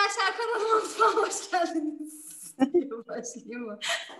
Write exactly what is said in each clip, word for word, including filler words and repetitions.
arkadaşlar, kanalıma mutfağa hoş geldiniz. Başlayayım mı?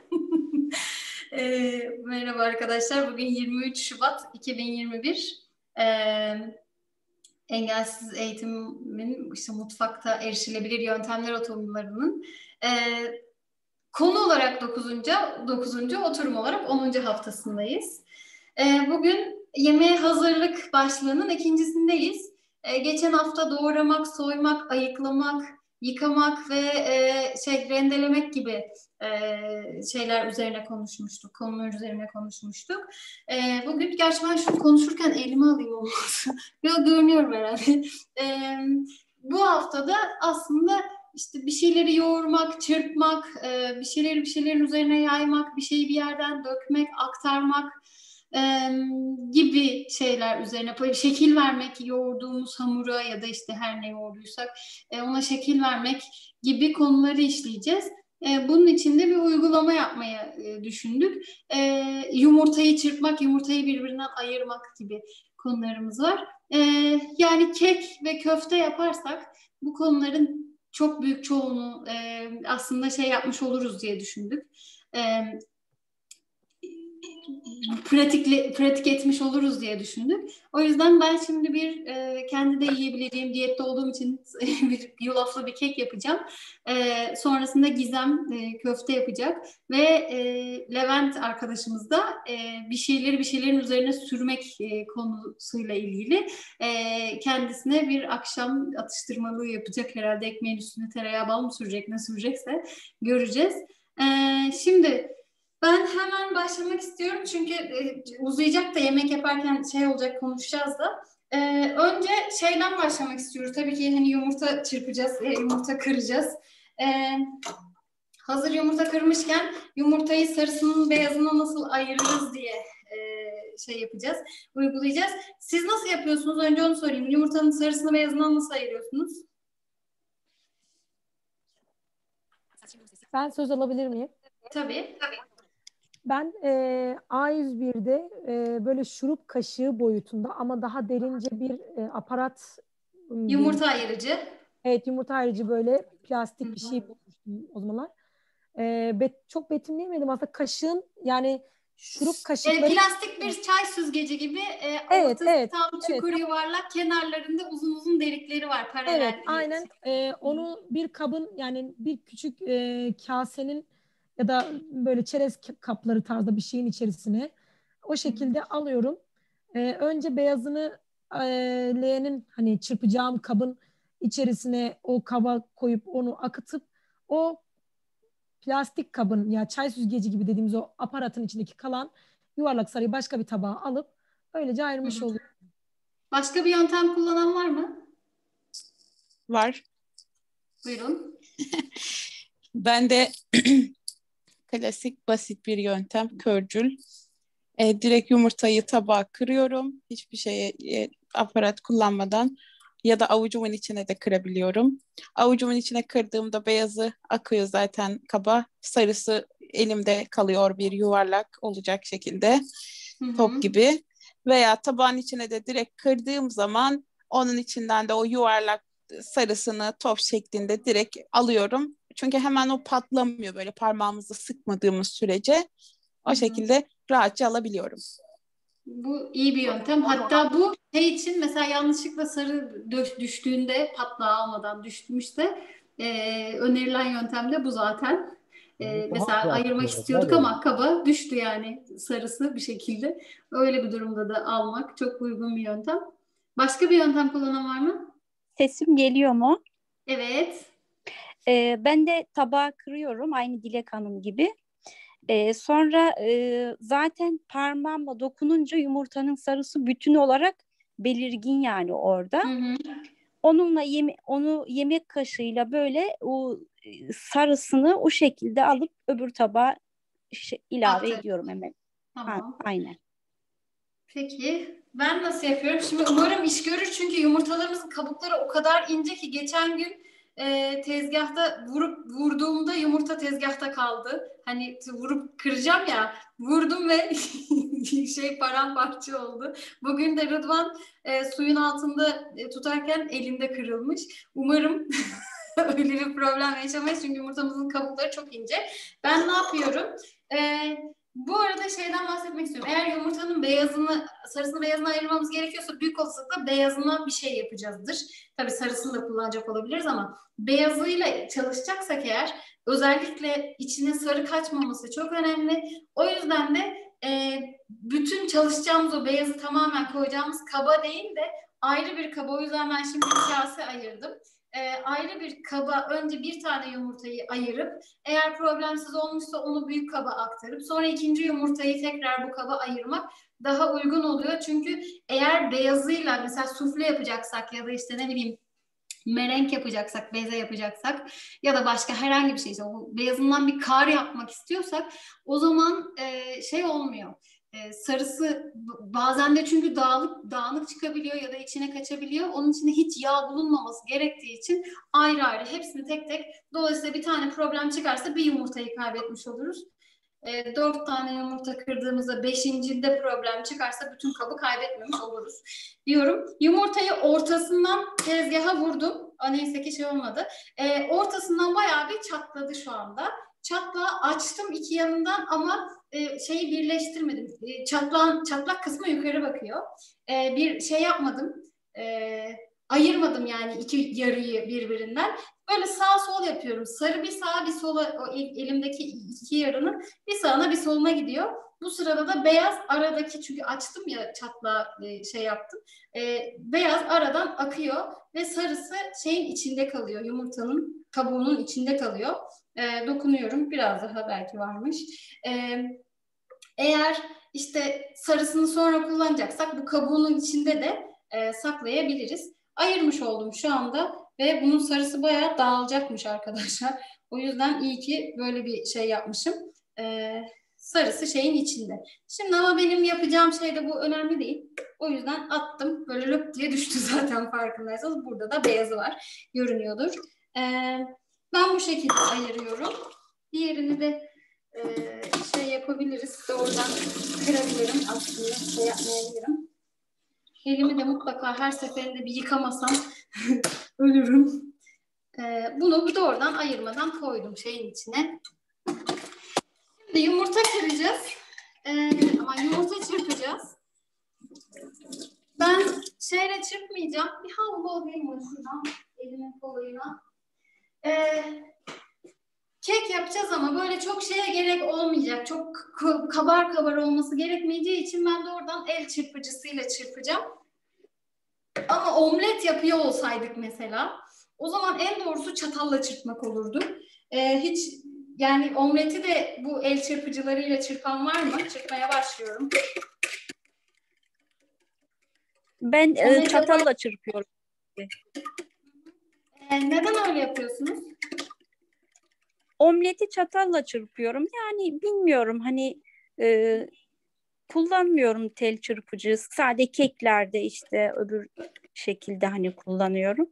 e, merhaba arkadaşlar. Bugün yirmi üç Şubat iki bin yirmi bir. E, engelsiz eğitimin işte mutfakta erişilebilir yöntemler oturumlarının e, konu olarak dokuzuncu dokuzuncu oturum olarak onuncu haftasındayız. E, bugün yemeğe hazırlık başlığının ikincisindeyiz. E, geçen hafta doğramak, soymak, ayıklamak, yıkamak ve e, şey rendelemek gibi e, şeyler üzerine konuşmuştuk. Konular üzerine konuşmuştuk. E, bugün gerçi ben şunu konuşurken elime alayım olmaz. Biraz görünüyorum herhalde. E, bu haftada aslında işte bir şeyleri yoğurmak, çırpmak, e, bir şeyleri bir şeylerin üzerine yaymak, bir şeyi bir yerden dökmek, aktarmak e, gibi şeyler üzerine böyle şekil vermek, yoğurduğumuz hamura ya da işte her ne yoğurduysak e, ona şekil vermek gibi konuları işleyeceğiz. E, bunun için de bir uygulama yapmayı e, düşündük. E, yumurtayı çırpmak, yumurtayı birbirinden ayırmak gibi konularımız var. E, yani kek ve köfte yaparsak bu konuların çok büyük çoğunu e, aslında şey yapmış oluruz diye düşündük. E, pratikle, pratik etmiş oluruz diye düşündük. O yüzden ben şimdi bir e, kendi de yiyebileceğim, diyette olduğum için bir yulaflı bir kek yapacağım. E, sonrasında Gizem e, köfte yapacak ve e, Levent arkadaşımız da e, bir şeyleri bir şeylerin üzerine sürmek e, konusuyla ilgili e, kendisine bir akşam atıştırmalığı yapacak. Herhalde ekmeğin üstüne tereyağı bal mı sürecek, ne sürecekse göreceğiz. E, şimdi ben hemen başlamak istiyorum çünkü e, uzayacak da yemek yaparken şey olacak, konuşacağız da. E, önce şeyden başlamak istiyoruz. Tabii ki hani yumurta çırpacağız, e, yumurta kıracağız. E, hazır yumurta kırmışken yumurtayı sarısının beyazına nasıl ayırırız diye e, şey yapacağız, uygulayacağız. Siz nasıl yapıyorsunuz? Önce onu sorayım. Yumurtanın sarısını beyazından nasıl ayırıyorsunuz? Ben söz alabilir miyim? Tabii. Tabii. Ben e, A yüz birde e, böyle şurup kaşığı boyutunda ama daha derince bir e, aparat Yumurta ayırıcı. Evet, yumurta ayırıcı böyle plastik Hı-hı. bir şey bulmuştum o zamanlar. E, bet, çok betimleyemedim aslında kaşığın yani şurup kaşıkları. E, plastik bir çay süzgeci gibi e, Evet, ortası evet, tam çukur evet. yuvarlak, kenarlarında uzun uzun delikleri var Evet, paralel. aynen. E, onu bir kabın yani bir küçük e, kasenin ya da böyle çerez kapları tarzda bir şeyin içerisine o şekilde Hı-hı. alıyorum. E, önce beyazını e, leğenin hani çırpacağım kabın içerisine o kaba koyup onu akıtıp o plastik kabın ya çay süzgeci gibi dediğimiz o aparatın içindeki kalan yuvarlak sarıyı başka bir tabağa alıp böylece ayırmış Hı-hı. oluyorum. Başka bir yöntem kullanan var mı? Var. Buyurun. Ben de klasik basit bir yöntem körcül. E, direkt yumurtayı tabağa kırıyorum. Hiçbir şeye e, aparat kullanmadan ya da avucumun içine de kırabiliyorum. Avucumun içine kırdığımda beyazı akıyor zaten kaba. Sarısı elimde kalıyor bir yuvarlak olacak şekilde. Hı-hı. Top gibi. Veya tabağın içine de direkt kırdığım zaman onun içinden de o yuvarlak sarısını top şeklinde direkt alıyorum. Çünkü hemen o patlamıyor böyle parmağımızı sıkmadığımız sürece. O Hı-hı. şekilde rahatça alabiliyorum. Bu iyi bir yöntem. Hatta bu şey için mesela yanlışlıkla sarı düştüğünde patlağı almadan düşmüşse e, önerilen yöntem de bu zaten. E, mesela ayırmak istiyorduk ama kaba düştü yani sarısı bir şekilde. Öyle bir durumda da almak çok uygun bir yöntem. Başka bir yöntem kullanan var mı? Sesim geliyor mu? Evet. Ee, ben de tabağı kırıyorum aynı Dilek Hanım gibi. Ee, sonra e, zaten parmağımla dokununca yumurtanın sarısı bütün olarak belirgin yani orada. Hı hı. Onunla yeme onu yemek kaşığıyla böyle o e, sarısını o şekilde alıp öbür tabağa şey, ilave Aktar. ediyorum hemen. Ha, Tamam. aynen. Peki ben nasıl yapıyorum? Şimdi umarım iş görür çünkü yumurtalarımızın kabukları o kadar ince ki geçen gün e, tezgahta vurup vurduğumda yumurta tezgahta kaldı. Hani vurup kıracağım ya vurdum ve şey paramparça oldu. Bugün de Rıdvan e, suyun altında e, tutarken elinde kırılmış. Umarım öyle bir problem yaşamayız çünkü yumurtamızın kabukları çok ince. Ben ne yapıyorum? Ee, bu arada şeyden bahsetmek istiyorum. Eğer yumurtanın beyazını, sarısını beyazını ayırmamız gerekiyorsa büyük olasılıkla beyazına bir şey yapacağızdır. Tabii sarısını da kullanacak olabiliriz ama beyazıyla çalışacaksak eğer özellikle içine sarı kaçmaması çok önemli. O yüzden de e, bütün çalışacağımız o beyazı tamamen koyacağımız kaba değil de ayrı bir kaba. O yüzden ben şimdi bir kase ayırdım. E, ayrı bir kaba önce bir tane yumurtayı ayırıp eğer problemsiz olmuşsa onu büyük kaba aktarıp sonra ikinci yumurtayı tekrar bu kaba ayırmak daha uygun oluyor. Çünkü eğer beyazıyla mesela sufle yapacaksak ya da işte ne bileyim merenk yapacaksak, beze yapacaksak ya da başka herhangi bir şeyse o beyazından bir kar yapmak istiyorsak o zaman e, şey olmuyor. E, sarısı bazen de çünkü dağılık, dağınık çıkabiliyor ya da içine kaçabiliyor. Onun içinde hiç yağ bulunmaması gerektiği için ayrı ayrı hepsini tek tek, dolayısıyla bir tane problem çıkarsa bir yumurtayı kaybetmiş oluruz. E, dört tane yumurta kırdığımızda beşincide problem çıkarsa bütün kabı kaybetmemiş oluruz diyorum. Yumurtayı ortasından tezgaha vurdum. O neyse ki şey olmadı. E, ortasından bayağı bir çatladı şu anda. Çatlağı açtım iki yanından ama e, şeyi birleştirmedim. E, çatlağın, çatlak kısmı yukarı bakıyor. E, bir şey yapmadım. E, ayırmadım yani iki yarıyı birbirinden. Böyle sağ sol yapıyorum. Sarı bir sağa bir sola, o elimdeki iki yarının bir sağına bir soluna gidiyor. Bu sırada da beyaz aradaki, çünkü açtım ya çatlağı şey yaptım. E, beyaz aradan akıyor ve sarısı şeyin içinde kalıyor. Yumurtanın kabuğunun içinde kalıyor. E, dokunuyorum. Biraz daha belki varmış. E, eğer işte sarısını sonra kullanacaksak bu kabuğunun içinde de e, saklayabiliriz. Ayırmış oldum şu anda. Ve bunun sarısı bayağı dağılacakmış arkadaşlar. O yüzden iyi ki böyle bir şey yapmışım. Ee, sarısı şeyin içinde. Şimdi ama benim yapacağım şey de bu önemli değil. O yüzden attım. Böyle löp diye düştü zaten farkındaysanız. Burada da beyazı var. Görünüyordur. Ee, ben bu şekilde ayırıyorum. Diğerini de e, şey yapabiliriz. Doğrudan kırabilirim. Aslında şey yapmayabilirim. Elimi de mutlaka her seferinde bir yıkamasam ölürüm. Ee, bunu doğrudan ayırmadan koydum şeyin içine. Şimdi yumurta kıracağız. Ee, ama yumurta çırpacağız. Ben şeyle çırpmayacağım. Bir havlu alayım mı şuradan elimin kolayına. Ee, kek yapacağız ama böyle çok şeye gerek olmayacak. Çok kabar kabar olması gerekmeyeceği için ben doğrudan el çırpıcısıyla çırpacağım. Ama omlet yapıyor olsaydık mesela, o zaman en doğrusu çatalla çırpmak olurdu. Ee, hiç yani omleti de bu el çırpıcılarıyla çırpan var mı? Çırpmaya başlıyorum. Ben e, çatalla çırpıyorum. Ee, neden öyle yapıyorsunuz? Omleti çatalla çırpıyorum. Yani bilmiyorum hani e, kullanmıyorum tel çırpıcı. Sade keklerde işte öbür şekilde hani kullanıyorum.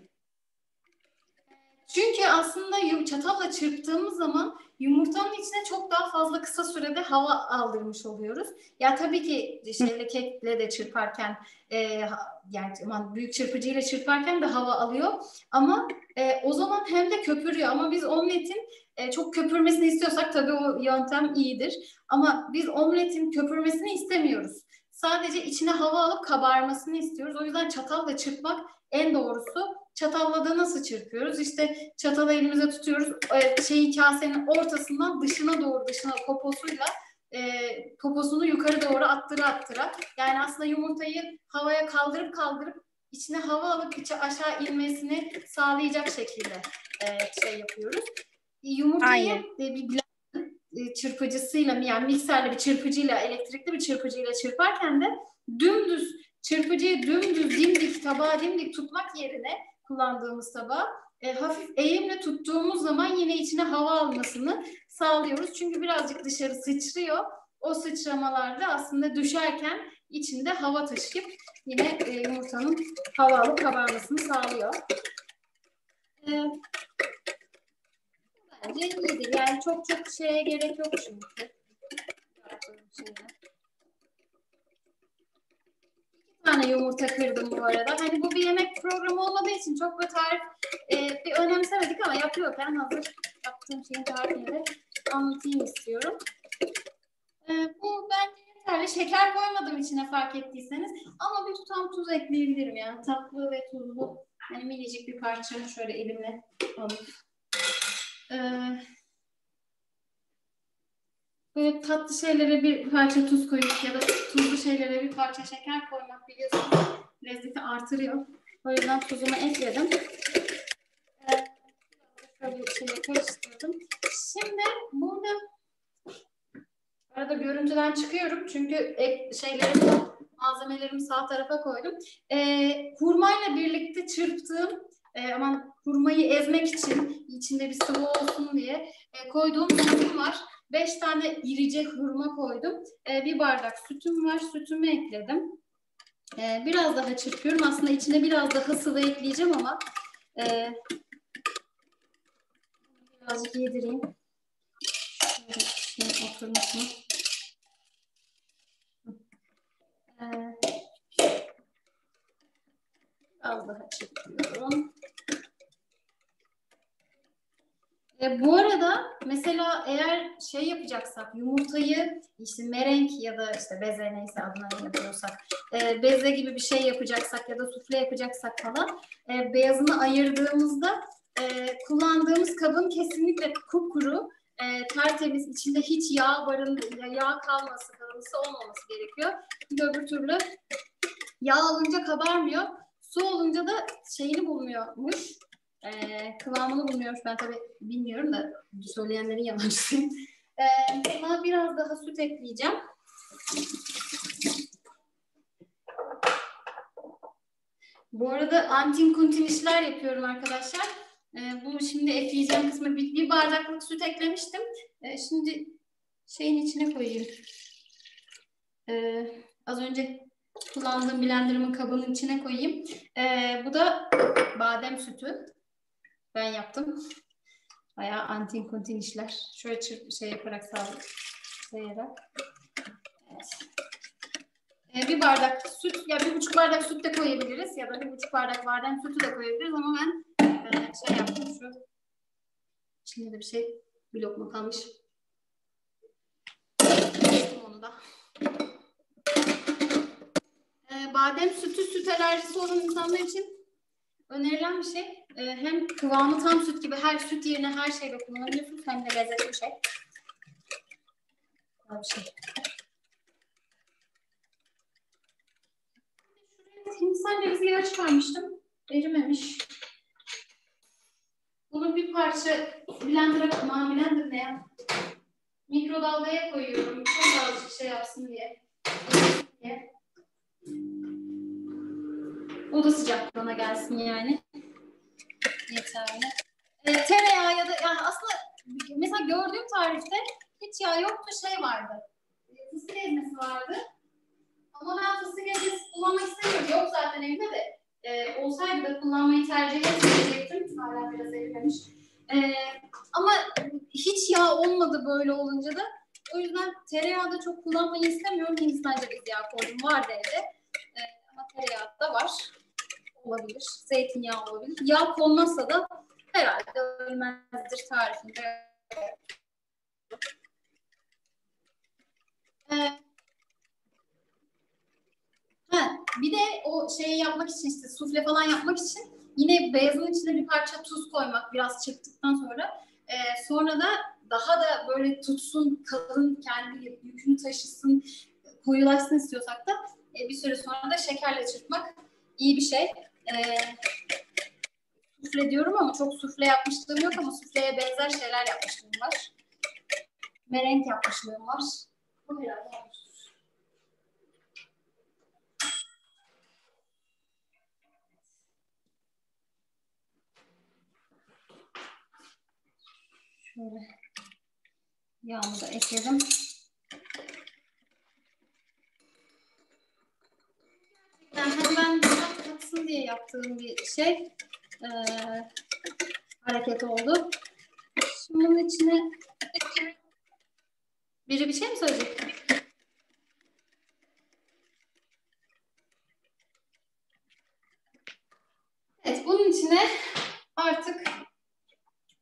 Çünkü aslında çatalla çırptığımız zaman yumurtanın içine çok daha fazla kısa sürede hava aldırmış oluyoruz. Ya tabii ki şeyle kekle de çırparken e, yani büyük çırpıcıyla çırparken de hava alıyor. Ama e, o zaman hem de köpürüyor. Ama biz omletin e, çok köpürmesini istiyorsak tabii o yöntem iyidir. Ama biz omletin köpürmesini istemiyoruz. Sadece içine hava alıp kabarmasını istiyoruz. O yüzden çatalla çırpmak en doğrusu. Çatalla da nasıl çırpıyoruz? İşte çatalı elimize tutuyoruz. Şeyi kasenin ortasından dışına doğru, dışına poposuyla e, poposunu yukarı doğru attıra attıra. Yani aslında yumurtayı havaya kaldırıp kaldırıp içine hava alıp içe aşağı inmesini sağlayacak şekilde e, şey yapıyoruz. Yumurtayı e, bir e, çırpıcısıyla yani mikserle bir çırpıcıyla, elektrikli bir çırpıcıyla çırparken de dümdüz çırpıcıyı dümdüz dimdik tabağa dimdik tutmak yerine kullandığımız tabağı e, hafif eğimle tuttuğumuz zaman yine içine hava almasını sağlıyoruz. Çünkü birazcık dışarı sıçrıyor. O sıçramalarda aslında düşerken içinde hava taşıyıp yine e, yumurtanın hava alıp kabarmasını sağlıyor. E, bence iyidir. Yani çok çok şeye gerek yok çünkü. tane yumurta kırdım bu arada. Hani bu bir yemek programı olmadığı için çok bir tarif e, bir önemsemedik ama yapıyorken hazır yaptığım şeyin tarifini de anlatayım istiyorum. E, bu bence yeterli. Şeker koymadım içine fark ettiyseniz. Ama bir tutam tuz ekleyebilirim yani. Tatlı ve tuzlu. Yani minicik bir parça şöyle elimle alıp. E, böyle tatlı şeylere bir parça tuz koyup ya da tuzlu şeylere bir parça şeker koymak biliyorsunuz lezzeti artırıyor. O yüzden tuzumu ekledim. Ee, şöyle bir şeyle karıştırdım. Şimdi burada arada görüntüden çıkıyorum çünkü ek şeyleri, malzemelerimi sağ tarafa koydum. Ee, hurmayla birlikte çırptığım e, aman hurmayı ezmek için içinde bir sıvı olsun diye e, koyduğum sütüm var. Beş tane irice hurma koydum. E, bir bardak sütüm var. Sütümü ekledim. E, biraz daha çırpıyorum. Aslında içine biraz daha sıvı ekleyeceğim ama e, birazcık yedireyim. Şöyle şimdi oturmuş mu? E, biraz daha çırpıyorum. E, bu arada mesela eğer şey yapacaksak yumurtayı işte merenk ya da işte beze neyse adına yapıyorsak e, beze gibi bir şey yapacaksak ya da sufle yapacaksak falan e, beyazını ayırdığımızda e, kullandığımız kabın kesinlikle kupkuru e, tertemiz içinde hiç yağ barın yağ kalması kalıntısı olmaması gerekiyor. Çünkü öbür türlü yağ alınca kabarmıyor. Su olunca da şeyini bulmuyormuş. Ee, kıvamını bulmuyormuş. Ben tabii bilmiyorum da söyleyenlerin yalancısıyım. Ee, buna biraz daha süt ekleyeceğim. Bu arada antin kuntin işler yapıyorum arkadaşlar. Ee, bu şimdi ekleyeceğim kısmı bir, bir bardaklık süt eklemiştim. Ee, şimdi şeyin içine koyayım. Ee, az önce kullandığım blenderımın kabının içine koyayım. Ee, bu da badem sütü. Ben yaptım. Bayağı antin kuntin işler. Şöyle çırp şey yaparak sağlık. Sayarak. Evet. Ee, bir bardak süt, ya bir buçuk bardak süt de koyabiliriz ya da bir buçuk bardak badem sütü de koyabiliriz ama ben e, şey yaptım şu. İçinde de bir şey, bir lokma kalmış. Onu da. Ee, badem sütü, süt alerjisi olan insanlar için önerilen bir şey. Ee, hem kıvamı tam süt gibi her süt yerine her şeyde kullanabiliyorsunuz hem de lezzetli bir şey. Bir şey. Şuraya hindistan cevizi yağı çıkarmıştım. Erimemiş. Bunu bir parça blender'a, aman blender ne ya? Mikrodalgaya koyuyorum. Çok azıcık şey yapsın diye. diye. Oda sıcaklığına gelsin yani. Yeterli. E, tereyağı ya da yani aslında mesela gördüğüm tarifte hiç yağ yoktu, şey vardı. E, fıstık ezmesi vardı. Ama ben fıstık ezmesi kullanmak istemiyorum. Yok zaten evde de. E, olsaydı da kullanmayı tercih etmeyecektim. Hala biraz erimemiş. E, ama hiç yağ olmadı böyle olunca da. O yüzden tereyağı da çok kullanmayı istemiyorum. Hindistan cevizi yağı koydum. Vardı evde. E, ama tereyağı da var. Olabilir. Zeytinyağı olabilir. Yağ konmazsa da herhalde ölmezdir tarifinde. Ee, ha, bir de o şeyi yapmak için işte sufle falan yapmak için yine beyazın içine bir parça tuz koymak biraz çırptıktan sonra. E, sonra da daha da böyle tutsun, kalın, kendi yükünü taşısın, koyulaşsın istiyorsak da e, bir süre sonra da şekerle çırpmak iyi bir şey. E, Sufle diyorum ama çok sufle yapmışlığım yok ama sufleye benzer şeyler yapmışlığım var. Merenk yapmışlığım var. Bu herhalde olmuştur. Şöyle yağımı da ekledim. Yani hemen biraz katsın diye yaptığım bir şey. Ee, hareket oldu. Şimdi bunun içine biri bir şey mi söyleyecek? Evet, bunun içine artık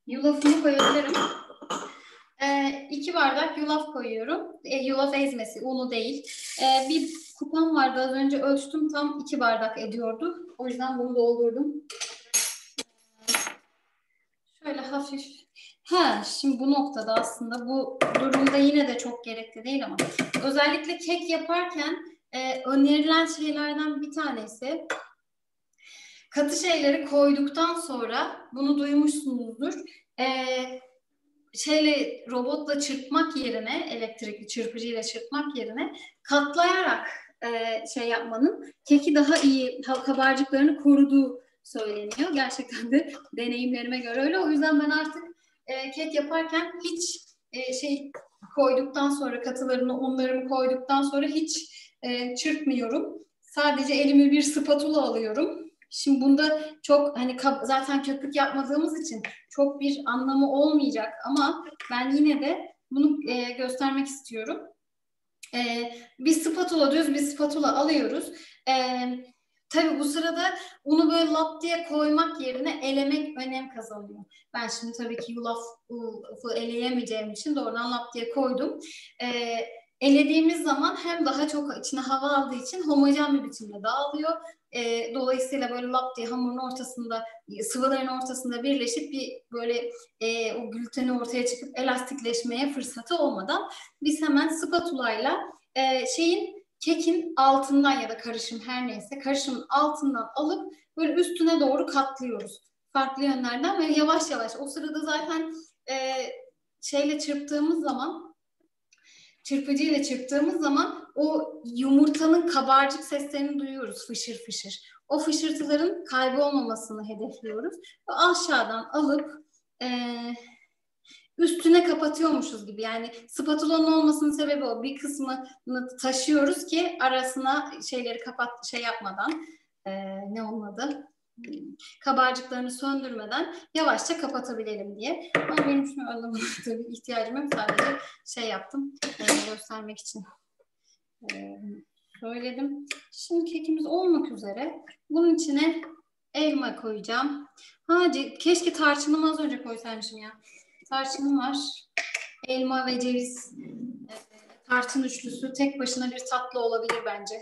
Yulafımı koyabilirim. Ee, iki bardak yulaf koyuyorum. E, yulaf ezmesi, unu değil. Ee, bir kupam vardı az önce ölçtüm, tam iki bardak ediyordu. O yüzden bunu doldurdum. Şöyle hafif. Ha, şimdi bu noktada aslında bu durumda yine de çok gerekli değil ama özellikle kek yaparken e, önerilen şeylerden bir tanesi, katı şeyleri koyduktan sonra, bunu duymuşsunuzdur, e, şeyle robotla çırpmak yerine, elektrikli çırpıcıyla çırpmak yerine katlayarak e, şey yapmanın keki daha iyi kabarcıklarını koruduğu söyleniyor. Gerçekten de deneyimlerime göre öyle. O yüzden ben artık e, kek yaparken hiç e, şey koyduktan sonra, katılarını, unlarımı koyduktan sonra hiç e, çırpmıyorum. Sadece elime bir spatula alıyorum. Şimdi bunda çok hani zaten köpük yapmadığımız için çok bir anlamı olmayacak ama ben yine de bunu e, göstermek istiyorum. E, bir spatula, düz bir spatula alıyoruz. E, tabii bu sırada unu böyle lap diye koymak yerine elemek önem kazanıyor. Ben şimdi tabii ki yulafı eleyemeyeceğim için doğrudan lap diye koydum. E, elediğimiz zaman hem daha çok içine hava aldığı için homojen bir biçimde dağılıyor. E, dolayısıyla böyle lap diye hamurun ortasında, sıvıların ortasında birleşip bir böyle e, o gluteni ortaya çıkıp elastikleşmeye fırsatı olmadan biz hemen spatulayla e, şeyin kekin altından ya da karışım her neyse karışımın altından alıp böyle üstüne doğru katlıyoruz. Farklı yönlerden ve yavaş yavaş o sırada zaten e, şeyle çırptığımız zaman, çırpıcıyla çırptığımız zaman o yumurtanın kabarcık seslerini duyuyoruz, fışır fışır. O fışırtıların kaybolmamasını hedefliyoruz. Ve aşağıdan alıp e, üstüne kapatıyormuşuz gibi. Yani spatulanın olmasının sebebi o. Bir kısmını taşıyoruz ki arasına şeyleri kapat, şey yapmadan, e, ne olmadı? kabarcıklarını söndürmeden yavaşça kapatabilelim diye. Ama benim şunu önlemeye tabii ihtiyacım yok. Sadece şey yaptım, e, göstermek için e, söyledim. Şimdi kekimiz olmak üzere. Bunun içine elma koyacağım. Ha, keşke tarçınımı az önce koysaymışım ya. Tarçınım var. Elma ve ceviz e, tarçın üçlüsü tek başına bir tatlı olabilir bence.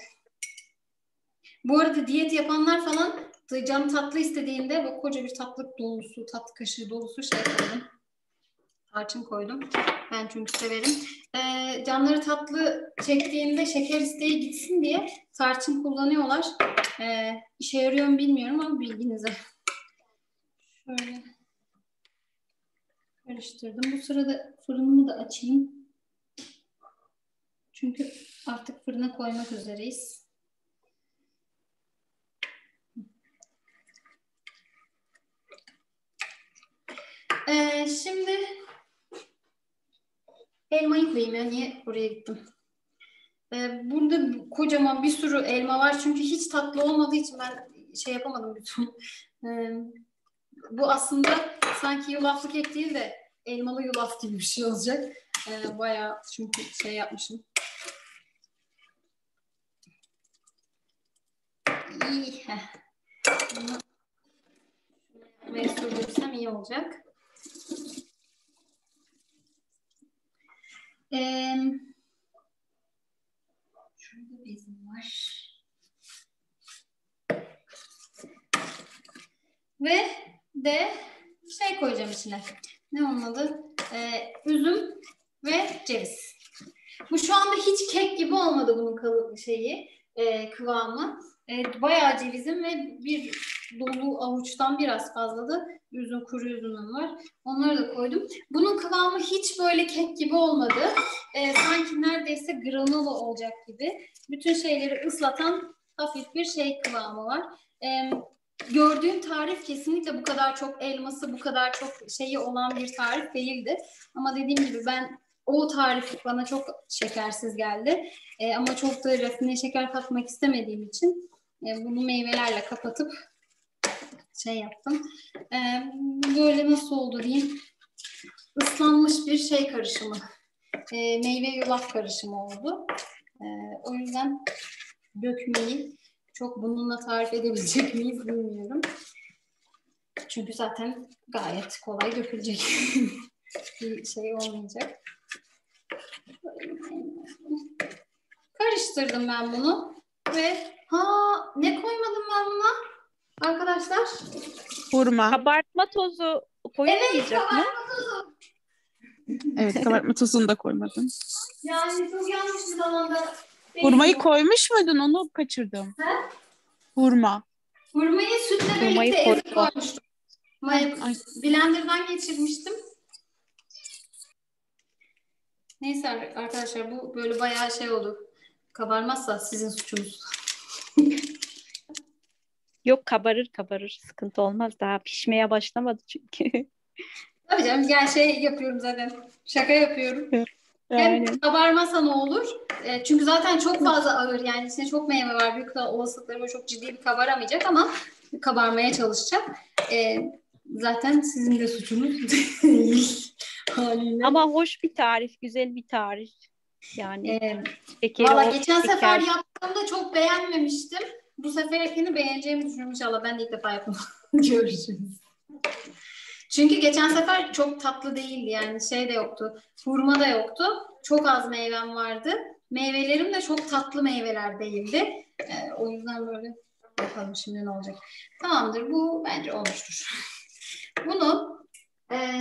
Bu arada diyet yapanlar falan canım tatlı istediğinde bak koca bir tatlı dolusu, tatlı kaşığı dolusu şey koydum. Tarçın koydum. Ben çünkü severim. Ee, canları tatlı çektiğinde şeker isteği gitsin diye tarçın kullanıyorlar. Ee, işe yarıyor mu bilmiyorum ama bilginize. Şöyle karıştırdım. Bu sırada fırınımı da açayım. Çünkü artık fırına koymak üzereyiz. Ee, şimdi elmayı koyayım ya. Niye oraya gittim? Ee, burada kocaman bir sürü elma var. Çünkü hiç tatlı olmadığı için ben şey yapamadım bütün. Ee, bu aslında sanki yulaflı kek değil de elmalı yulaf gibi bir şey olacak. Ee, bayağı çünkü şey yapmışım. İyi. Bunu yapmaya sürdürsem iyi olacak. Ee, şurada bezim var. Ve de şey koyacağım içine. Ne onun adı? Ee, üzüm ve ceviz. Bu şu anda hiç kek gibi olmadı bunun kalıbı şeyi, e, kıvamı. E, bayağı cevizim ve bir dolu avuçtan biraz fazla da üzüm, kuru üzümüm var. Onları da koydum. Bunun kıvamı hiç böyle kek gibi olmadı. E, sanki neredeyse granola olacak gibi. Bütün şeyleri ıslatan hafif bir şey kıvamı var. E, gördüğüm tarif kesinlikle bu kadar çok elması, bu kadar çok şeyi olan bir tarif değildi. Ama dediğim gibi ben o tarif bana çok şekersiz geldi. E, ama çok da rafine şeker katmak istemediğim için e, bunu meyvelerle kapatıp şey yaptım. E, böyle nasıl oldu diyeyim. Islanmış bir şey karışımı. E, meyve yulaf karışımı oldu. E, o yüzden dökmeyi çok bununla tarif edebilecek miyiz bilmiyorum. Çünkü zaten gayet kolay dökülecek bir şey olmayacak. Karıştırdım ben bunu ve ha ne koymadım ben buna arkadaşlar? Hurma. Kabartma tozu koyulmayacak Evet, mı? kabartma tozu. Evet, kabartma tozunu da koymadım. Yani çok yanlış bir zamanda. Hurmayı koymuş muydun? Onu kaçırdım. He? Hurma. Hurmayı sütle Hurmayı birlikte koydum. ezip koymuştum. Maya, Ay. blenderdan geçirmiştim. Neyse arkadaşlar bu böyle bayağı şey oldu. Kabarmazsa sizin suçunuz. Yok, kabarır kabarır. Sıkıntı olmaz. Daha pişmeye başlamadı çünkü. Tabii canım gel şey yapıyorum zaten. Şaka yapıyorum. Hem Aynen. kabarmasa ne olur? E, çünkü zaten çok fazla ağır yani içinde çok meyve var. Büyük olasılıkla böyle çok ciddi bir kabaramayacak ama kabarmaya çalışacak. E, zaten sizin de suçunuz değil haliyle. Ama hoş bir tarif, güzel bir tarif. Yani E, şekeri Valla o geçen şeker. sefer yaptığımda çok beğenmemiştim. Bu seferkini beğeneceğimi düşünüyorum inşallah. Ben de ilk defa yaptım. Görüşürüz. Çünkü geçen sefer çok tatlı değildi yani şey de yoktu. Hurma da yoktu. Çok az meyvem vardı. Meyvelerim de çok tatlı meyveler değildi. Ee, o yüzden böyle bakalım şimdi ne olacak. Tamamdır bu bence olmuştur. Bunu ee,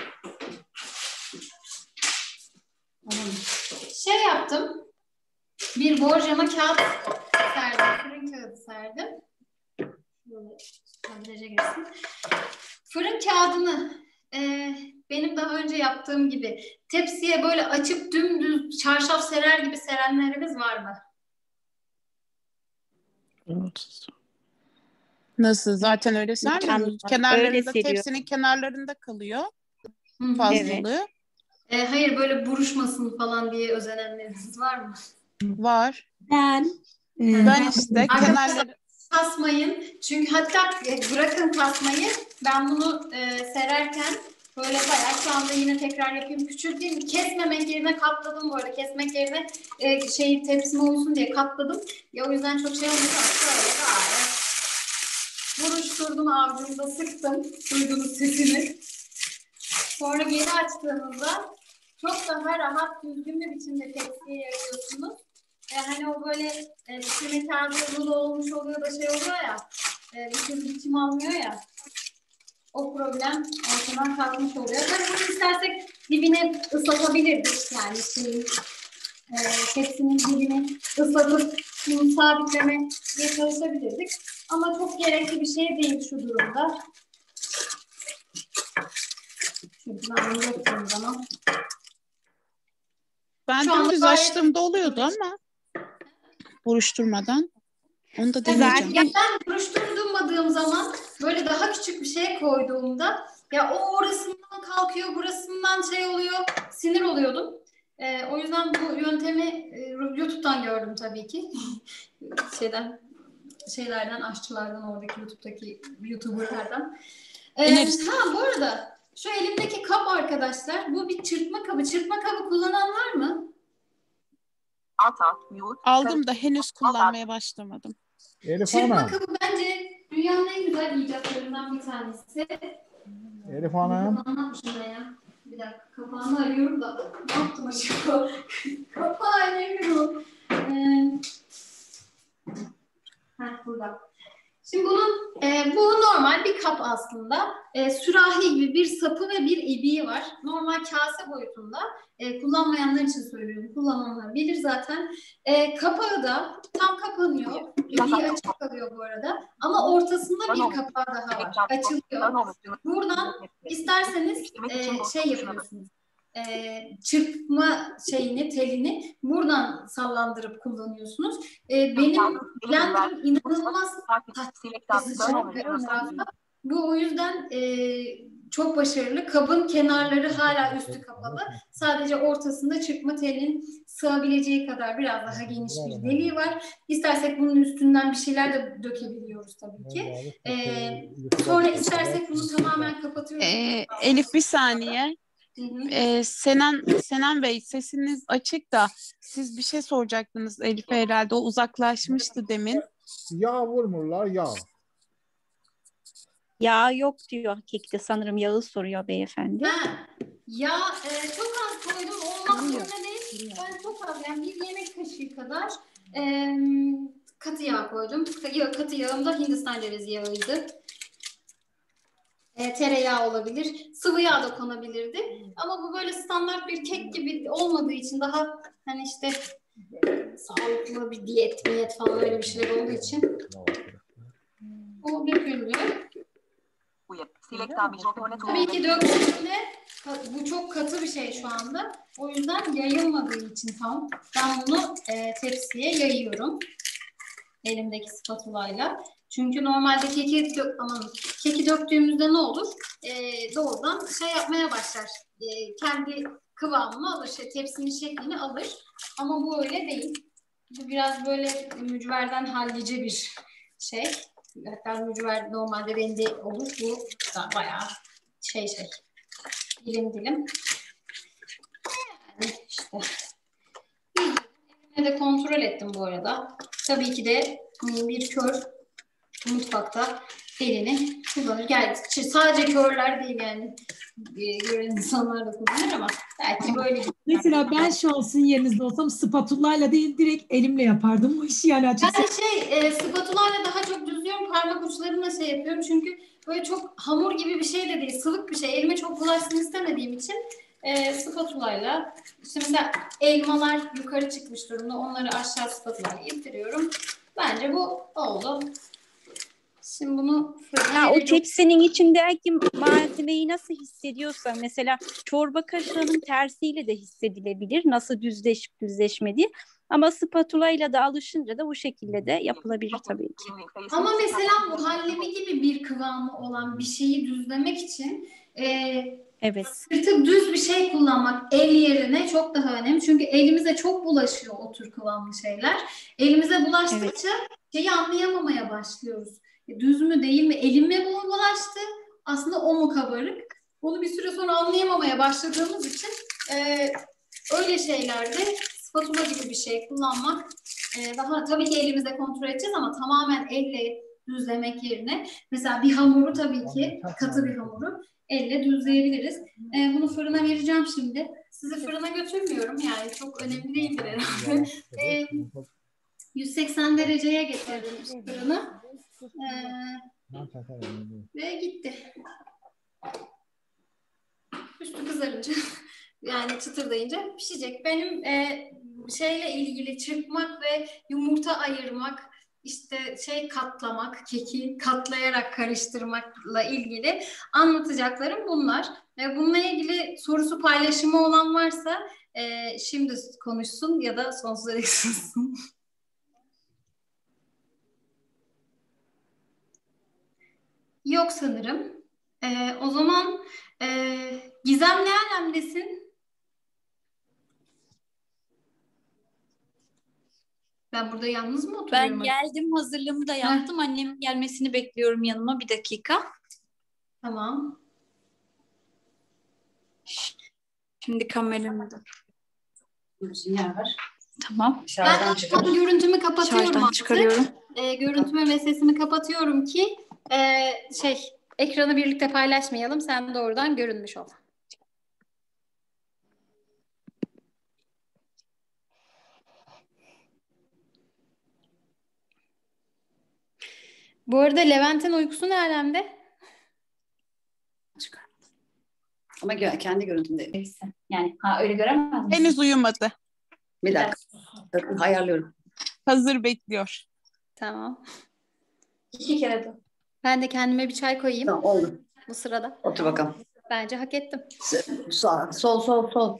şey yaptım. Bir borcama kağıt serdim. Fırın kağıdı serdim. Böyle kadraja girsin. Fırın kağıdını e, benim daha önce yaptığım gibi tepsiye böyle açıp dümdüz çarşaf serer gibi serenlerimiz var mı? Nasıl? Zaten öyle sermiyor Anladım. muyuz? Öyle Kenarlarında, seriyor. tepsinin kenarlarında kalıyor Hı-hı. fazlalığı. E, hayır böyle buruşmasın falan diye özenenleriniz var mı? Var. Ben e, Ben ben işte Arkadaşlar kenarları kasmayın. Çünkü hatta e, bırakın kasmayı. Ben bunu e, sererken böyle bayağı şu anda yine tekrar yapayım. Küçülteyim. Kesmemek yerine katladım bu arada. Kesmek yerine e, şey tepsime uysun diye katladım. Ya o yüzden çok şey olmuyor. Şöyle gayet buruşturdum avcumda sıktım. Duydunuz sesini. Sonra geri açtığınızda çok daha rahat düzgün bir biçimde tepsiye yayıyorsunuz. E, hani o böyle e, pişirme kağıdı rulo olmuş oluyor da şey oluyor ya, e, bir türlü biçim almıyor ya, o problem ortadan kalkmış oluyor. Tabii bunu istersek dibine ıslatabilirdik yani şeyin, e, tepsinin dibini ıslatıp bunu sabitlemeye çalışabilirdik. Ama çok gerekli bir şey değil şu durumda. Çünkü ben bunu yaptığım zaman ben şu anda dümdüz gayet açtığımda oluyordu ama buruşturmadan. Onu da deneyeceğim. Ya ben buruşturdurmadığım zaman böyle daha küçük bir şey koyduğumda ya o orasından kalkıyor, burasından şey oluyor, sinir oluyordum. Ee, o yüzden bu yöntemi e, YouTube'dan gördüm tabii ki. Şeyden şeylerden, aşçılardan, oradaki YouTube'daki YouTuber'lardan. Ee, Deneriz. ha bu arada şu elimdeki kap arkadaşlar, bu bir çırpma kabı. Çırpma kabı kullanan var mı? Aldım da henüz kullanmaya başlamadım. Elif Çırpma Hanım. kabı bence dünyanın en güzel icatlarından bir tanesi. Elif Hanım. Anlatmışım ben ya. Bir dakika kapağını arıyorum da. Ne yaptım acaba? Kapağı arıyorum. Ee, heh, burada. Şimdi bunun, e, bu normal bir kap aslında. E, sürahi gibi bir sapı ve bir ibiği var. Normal kase boyutunda. E, kullanmayanlar için söylüyorum. Kullananlar bilir zaten. E, kapağı da tam kapanıyor. İbiği açık kalıyor bu arada. Ama ortasında bir kapağı daha var. Açılıyor. Buradan isterseniz e, şey yapıyorsunuz. E, çırpma şeyini, telini buradan sallandırıp kullanıyorsunuz. E, benim blenderım inanılmaz sıçrıyor etrafa. Bu o yüzden e, çok başarılı. Kabın kenarları hala üstü kapalı. Sadece ortasında çırpma telin sığabileceği kadar biraz daha geniş bir deliği var. İstersek bunun üstünden bir şeyler de dökebiliyoruz tabii ki. E, sonra istersek bunu tamamen kapatıyoruz. Ee, Elif bir saniye. Hı hı. Ee, Senan Senan Bey sesiniz açık da siz bir şey soracaktınız Elif'e herhalde. O uzaklaşmıştı demin. Yağ vurmurlar yağ. Yağ yok diyor kekte, sanırım yağı soruyor beyefendi. Ha, ya e, çok az koydum, olmak zorunda değil. Ben çok az, yani bir yemek kaşığı kadar e, katı yağ koydum. Katı yağım da Hindistan cevizi yağıydı. E, tereyağı olabilir, sıvı yağ da konabilirdi. Ama bu böyle standart bir kek gibi olmadığı için, daha hani işte sağlıklı bir diyet, diyet falan öyle bir şeyler olduğu için o döküldü. Tabii ki döktüğümde bu çok katı bir şey şu anda. O yüzden yayılmadığı için tam ben bunu e, tepsiye yayıyorum elimdeki spatulayla. Çünkü normalde keki dök, aman, keki döktüğümüzde ne olur? E, doğrudan şey yapmaya başlar. E, kendi kıvamını alır, şey, tepsinin şeklini alır. Ama bu öyle değil. Bu biraz böyle mücverden hallice bir şey. Hatta mücver normalde rende olur. Bu da bayağı şey şey. Dilim dilim. Yani işte. Elimle de kontrol ettim bu arada. Tabii ki de bir kör mutfakta elini kullanır. Yani sadece körler değil yani. Gören insanlar da kullanır ama belki böyle. Mesela ben şu an sizin yerinizde olsam spatulayla değil direkt elimle yapardım bu işi yani açıkçası. Ben şey e, spatulayla daha çok düzlüyorum, parmak uçlarımla şey yapıyorum çünkü böyle çok hamur gibi bir şey de değil, sıvık bir şey. Elime çok bulaşsın istemediğim için e, spatulayla, işte mesela elmalar yukarı çıkmış durumda, onları aşağı spatulayla indiriyorum. Bence bu oldu. Şimdi bunu Ha, o tepsinin içindeki malzemeyi nasıl hissediyorsa, mesela çorba kaşığının tersiyle de hissedilebilir nasıl düzleşip düzleşmediği, ama spatula ile de alışınca da bu şekilde de yapılabilir tabii ki. Ama mesela muhallebi gibi bir kıvamı olan bir şeyi düzlemek için e, evet. sırtı düz bir şey kullanmak el yerine çok daha önemli. Çünkü elimize çok bulaşıyor o tür kıvamlı şeyler. Elimize bulaştıkça evet. şeyi anlayamamaya başlıyoruz. Düz mü değil mi? Elime mi bulaştı? Aslında o mu kabarık? Onu bir süre sonra anlayamamaya başladığımız için e, öyle şeylerde spatula gibi bir şey kullanmak e, daha, tabii ki elimizde kontrol edeceğiz ama tamamen elle düzlemek yerine mesela bir hamuru, tabii ki katı bir hamuru elle düzleyebiliriz. E, bunu fırına vereceğim şimdi. Sizi fırına götürmüyorum yani, çok önemli değildir herhalde. e, yüz seksen dereceye getirdim fırını. Ee, ve gitti. Üstü kızarınca yani çıtırdayınca pişecek. Benim e, şeyle ilgili çırpmak ve yumurta ayırmak, işte şey katlamak, keki katlayarak karıştırmakla ilgili anlatacaklarım bunlar. E, bununla ilgili sorusu, paylaşımı olan varsa e, şimdi konuşsun ya da sonsuza dek sussun. Yok sanırım. Ee, o zaman e, Gizem ne alemdesin? Ben burada yalnız mı oturuyorum? Ben geldim, hazırlığımı da yaptım. Heh. Annemin gelmesini bekliyorum yanıma, bir dakika. Tamam. Şimdi kameramı da. Yer var. Tamam. Ben çıkar. Görüntümü kapatıyorum. Şarjdan çıkarıyorum. E, görüntümü ve sesimi kapatıyorum ki e, şey ekranı birlikte paylaşmayalım. Sen doğrudan görünmüş ol. Bu arada Levent'in uykusu ne alemde? Çıkar. Ama gö- kendi görüntümde. Yani ha öyle göremez misin? Henüz uyumadı. Bir dakika. Bakın ayarlıyorum. Hazır bekliyor. Tamam. İki kere de. Ben de kendime bir çay koyayım. Tamam, oldu. Bu sırada. Otur bakalım. Bence hak ettim. Sol sol sol. sol.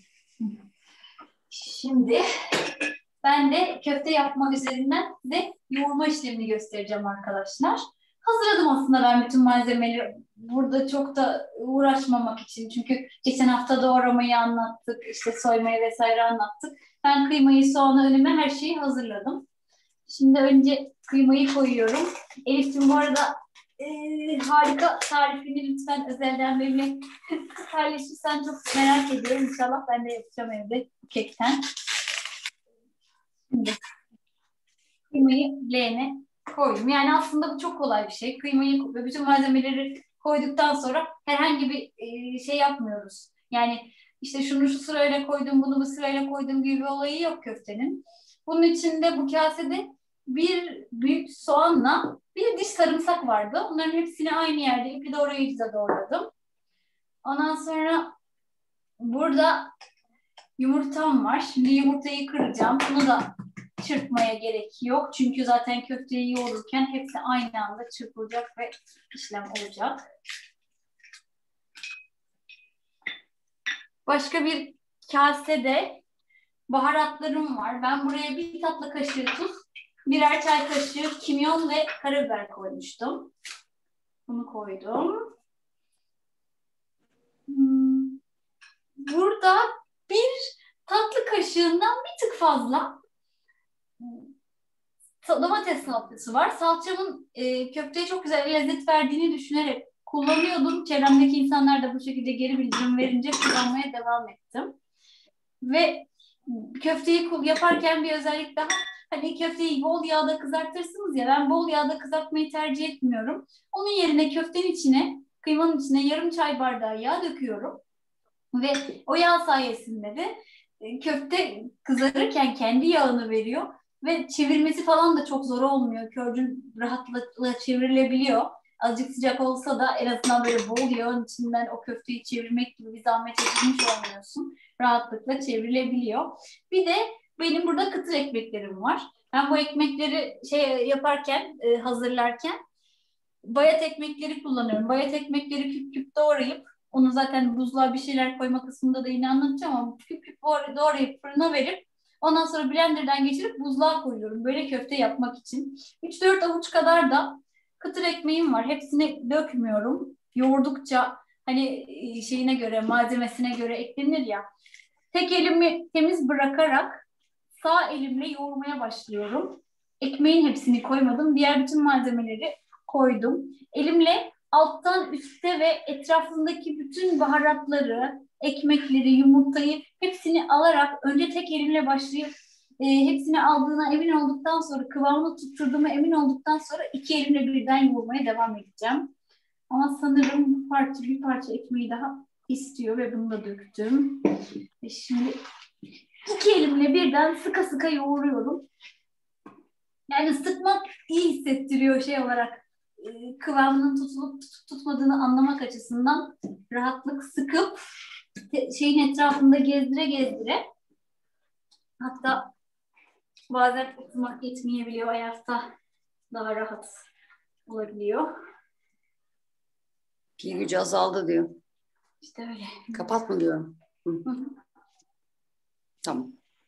Şimdi ben de köfte yapmak üzerinden de yoğurma işlemini göstereceğim arkadaşlar. Hazırladım aslında ben bütün malzemeleri. Burada çok da uğraşmamak için. Çünkü geçen hafta doğramayı anlattık. İşte soymayı vesaire anlattık. Ben kıymayı, soğanı, önüme her şeyi hazırladım. Şimdi önce kıymayı koyuyorum. Elif'ciğim bu arada e, harika tarifini lütfen özelden benimle paylaşırsan çok merak ediyorum. İnşallah ben de yapacağım evde kekten. Şimdi kıymayı leğene koydum. Yani aslında bu çok kolay bir şey. Kıymayı ve bütün malzemeleri koyduktan sonra herhangi bir e, şey yapmıyoruz. Yani işte şunu şu sırayla koydum, bunu bu sırayla koydum gibi bir olayı yok köftenin. Bunun içinde bu kasede bir büyük soğanla bir diş sarımsak vardı. Onların hepsini aynı yerde ipi doğrayıcıda doğradım. Ondan sonra burada yumurtam var. Şimdi yumurtayı kıracağım. Bunu da çırpmaya gerek yok. Çünkü zaten köfteyi yoğururken hepsi aynı anda çırpılacak ve işlem olacak. Başka bir kasede baharatlarım var. Ben buraya bir tatlı kaşığı tuz, birer çay kaşığı kimyon ve karabiber koymuştum. Bunu koydum. Hmm. Burada bir tatlı kaşığından bir tık fazla domates salçası var. Salçamın e, köfteye çok güzel lezzet verdiğini düşünerek kullanıyordum. Çevremdeki insanlar da bu şekilde geri bildirim verince kullanmaya devam ettim. Ve köfteyi yaparken bir özellik daha, hani köfteyi bol yağda kızartırsınız ya, ben bol yağda kızartmayı tercih etmiyorum. Onun yerine köftenin içine, kıymanın içine yarım çay bardağı yağ döküyorum. Ve o yağ sayesinde de köfte kızarırken kendi yağını veriyor. Ve çevirmesi falan da çok zor olmuyor. Körcül rahatlıkla çevrilebiliyor. Azıcık sıcak olsa da en azından böyle bol yağın içinden o köfteyi çevirmek gibi bir zahmet edilmiş olmuyorsun. Rahatlıkla çevrilebiliyor. Bir de benim burada kıtır ekmeklerim var. Ben bu ekmekleri şey yaparken, hazırlarken bayat ekmekleri kullanıyorum. Bayat ekmekleri küp küp doğrayıp, onu zaten buzluğa bir şeyler koyma kısmında da yine anlatacağım ama küp küp doğrayıp fırına verip ondan sonra blenderdan geçirip buzluğa koyuyorum. Böyle köfte yapmak için. üç dört avuç kadar da kıtır ekmeğim var. Hepsini dökmüyorum. Yoğurdukça hani şeyine göre, malzemesine göre eklenir ya. Tek elimi temiz bırakarak sağ elimle yoğurmaya başlıyorum. Ekmeğin hepsini koymadım. Diğer bütün malzemeleri koydum. Elimle alttan üstte ve etrafındaki bütün baharatları, ekmekleri, yumurtayı hepsini alarak önce tek elimle başlayıp e, hepsini aldığına emin olduktan sonra, kıvamını tutturduğuma emin olduktan sonra iki elimle birden yoğurmaya devam edeceğim. Ama sanırım bir parça, bir parça ekmeği daha istiyor ve bunu da döktüm. Ve şimdi iki elimle birden sıka sıka yoğuruyorum. Yani sıkmak iyi hissettiriyor şey olarak. Kıvamının tutulup tutup tutmadığını anlamak açısından rahatlık, sıkıp şeyin etrafında gezdire gezdire, hatta bazen oturmak yetmeyebiliyor, ayakta daha rahat olabiliyor. Pil gücü azaldı diyor. İşte öyle. Kapat mı diyorum. Hı. Hı hı. Tamam.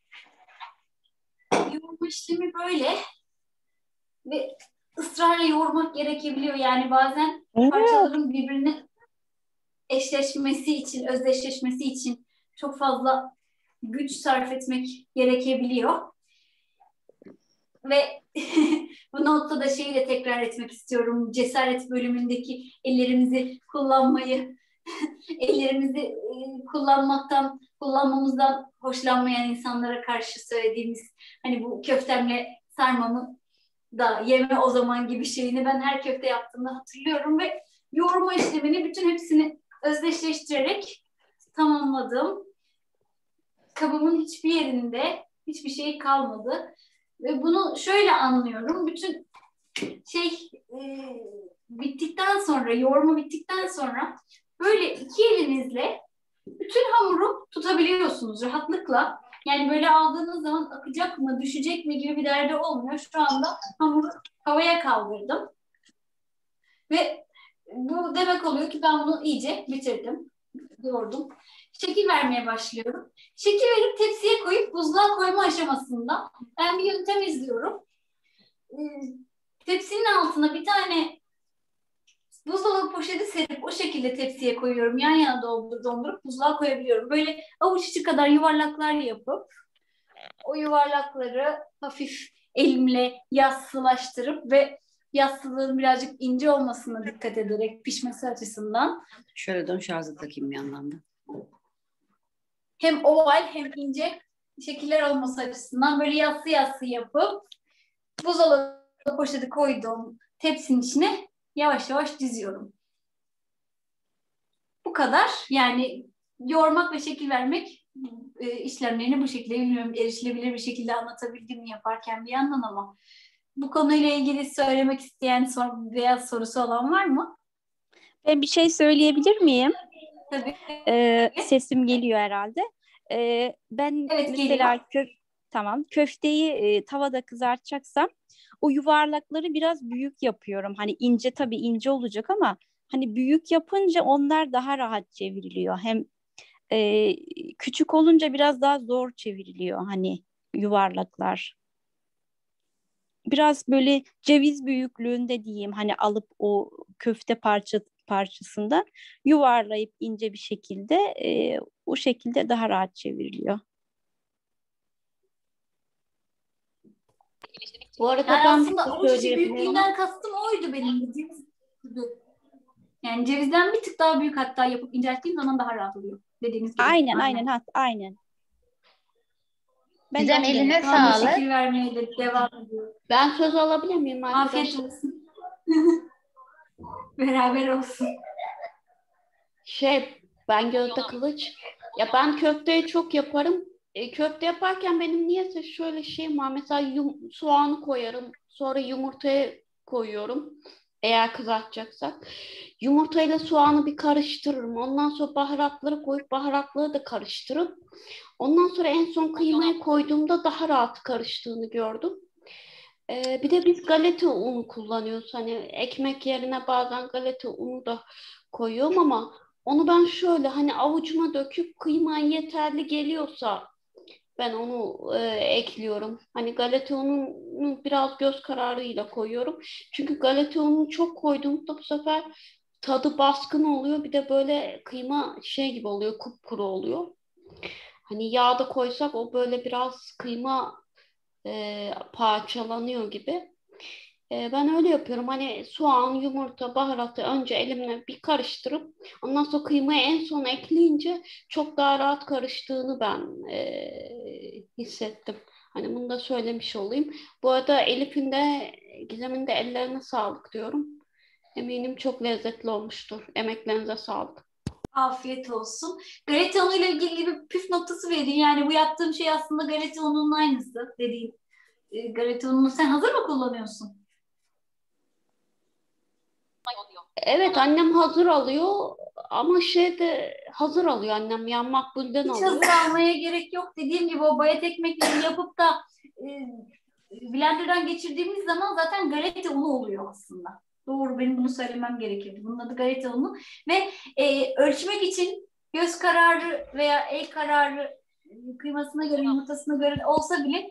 Yoğurma işlemi böyle ve ısrarla yoğurmak gerekebiliyor. Yani bazen parçaların birbirine eşleşmesi için, özdeşleşmesi için çok fazla güç sarf etmek gerekebiliyor. Ve bu noktada şeyi de tekrar etmek istiyorum. Cesaret bölümündeki ellerimizi kullanmayı, ellerimizi e, kullanmaktan, kullanmamızdan hoşlanmayan insanlara karşı söylediğimiz, hani bu köftemle sarmamı da yeme o zaman gibi şeyini ben her köfte yaptığımda hatırlıyorum ve yoğurma işlemini bütün hepsini özdeşleştirerek tamamladım. Kabımın hiçbir yerinde hiçbir şey kalmadı. Ve bunu şöyle anlıyorum. Bütün şey e, bittikten sonra, yoğurma bittikten sonra böyle iki elinizle bütün hamuru tutabiliyorsunuz rahatlıkla. Yani böyle aldığınız zaman akacak mı, düşecek mi gibi bir derdi olmuyor. Şu anda hamuru havaya kaldırdım. Ve bu demek oluyor ki ben bunu iyice bitirdim. Yoğurdum. Şekil vermeye başlıyorum. Şekil verip tepsiye koyup buzluğa koyma aşamasında ben bir yöntem izliyorum. Tepsinin altına bir tane buzdolabı poşeti serip o şekilde tepsiye koyuyorum. Yan yana dondurup buzluğa koyabiliyorum. Böyle avuç içi kadar yuvarlaklar yapıp o yuvarlakları hafif elimle yassılaştırıp ve yassılığın birazcık ince olmasına dikkat ederek pişmesi açısından. Şöyle dön, şarjı takayım bir yandan da. Hem oval hem ince şekiller olması açısından böyle yassı yassı yapıp buzdolabı poşeti koyduğum tepsinin içine yavaş yavaş diziyorum. kadar. Yani yoğurmak ve şekil vermek e, işlemlerini bu şekilde bilmiyorum erişilebilir bir şekilde anlatabildim mi yaparken bir yandan ama bu konuyla ilgili söylemek isteyen sor, veya sorusu olan var mı? Ben bir şey söyleyebilir miyim? Tabii. Ee, sesim geliyor herhalde. Ee, ben Evet, mesela geliyor. kö tamam köfteyi e, tavada kızartacaksam o yuvarlakları biraz büyük yapıyorum. Hani ince tabii ince olacak ama hani büyük yapınca onlar daha rahat çevriliyor. Hem e, küçük olunca biraz daha zor çevriliyor hani yuvarlaklar. Biraz böyle ceviz büyüklüğünde diyeyim hani alıp o köfte parça parçasında yuvarlayıp ince bir şekilde e, o şekilde daha rahat çevriliyor. Bu arada Yani ben bir aslında şey avuç içi söyleyebilirim. büyüklüğünden kastım oydu benim de ceviz gibi. Yani cevizden bir tık daha büyük hatta yapıp incelttiğim zaman daha rahat oluyor. Dediğiniz gibi. Aynen aynen ha, aynen. Ben de Gizem onu eline demek Şu anda sağlık. şekil vermeye de devam ediyor. Ben söz alabilir miyim Afiyet arkadaşlar? olsun. Beraber olsun. Şey, ben Gözde Kılıç. Ya ben köfteyi çok yaparım. E, köfte yaparken benim niyeyse şöyle şeyim var. Mesela yum- soğanı koyarım. Sonra yumurtayı koyuyorum. Eğer kızartacaksak. Yumurtayla soğanı bir karıştırırım. Ondan sonra baharatları koyup baharatları da karıştırıp ondan sonra en son kıymayı koyduğumda daha rahat karıştığını gördüm. Ee, bir de biz galeta unu kullanıyoruz. Hani ekmek yerine bazen galeta unu da koyuyorum ama onu ben şöyle hani avucuma döküp kıyma yeterli geliyorsa ben onu e, ekliyorum. Hani galeta ununu biraz göz kararıyla koyuyorum. Çünkü galeta ununu çok koyduğumda bu sefer tadı baskın oluyor. Bir de böyle kıyma şey gibi oluyor, kupkuru oluyor. Hani yağda koysak o böyle biraz kıyma e, parçalanıyor gibi. E, ben öyle yapıyorum. Hani soğan, yumurta, baharatı önce elimle bir karıştırıp ondan sonra kıymayı en son ekleyince çok daha rahat karıştığını ben e, hissettim. Hani bunu da söylemiş olayım. Bu arada Elif'in de Gizem'in de ellerine sağlık diyorum. Eminim çok lezzetli olmuştur. Emeklerinize sağlık. Afiyet olsun. Galeta unuyla ilgili bir püf noktası vereyim. Yani bu yaptığım şey aslında galeta ununun aynısı dediğim. E, galeta ununu sen hazır mı kullanıyorsun? Evet annem hazır alıyor ama şey de hazır alıyor annem yani makbulden Hiç alıyor. hazır almaya gerek yok. Dediğim gibi o bayat ekmekleri yapıp da e, blenderdan geçirdiğimiz zaman zaten galeta unu oluyor aslında. Doğru, benim bunu söylemem gerekirdi. Bunun adı galeta unu. Ve e, ölçmek için göz kararı veya el kararı e, kıymasına göre, yumurtasına göre olsa bile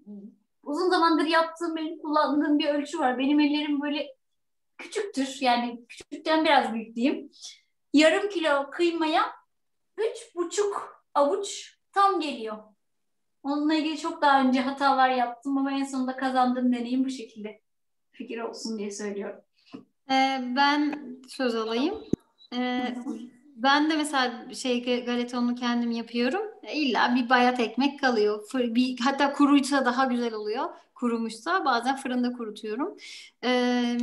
uzun zamandır yaptığım, benim kullandığım bir ölçü var. Benim ellerim böyle küçüktür. Yani küçükten biraz büyük diyeyim. Yarım kilo kıymaya üç buçuk avuç tam geliyor. Onunla ilgili çok daha önce hatalar yaptım ama en sonunda kazandığım deneyim bu şekilde. Fikir olsun diye söylüyorum. Ee, ben söz alayım. Ee, ben de mesela şey galeta ununu kendim yapıyorum. İlla bir bayat ekmek kalıyor. Fır- bir, hatta kuruysa daha güzel oluyor. Kurumuşsa bazen fırında kurutuyorum. Ee,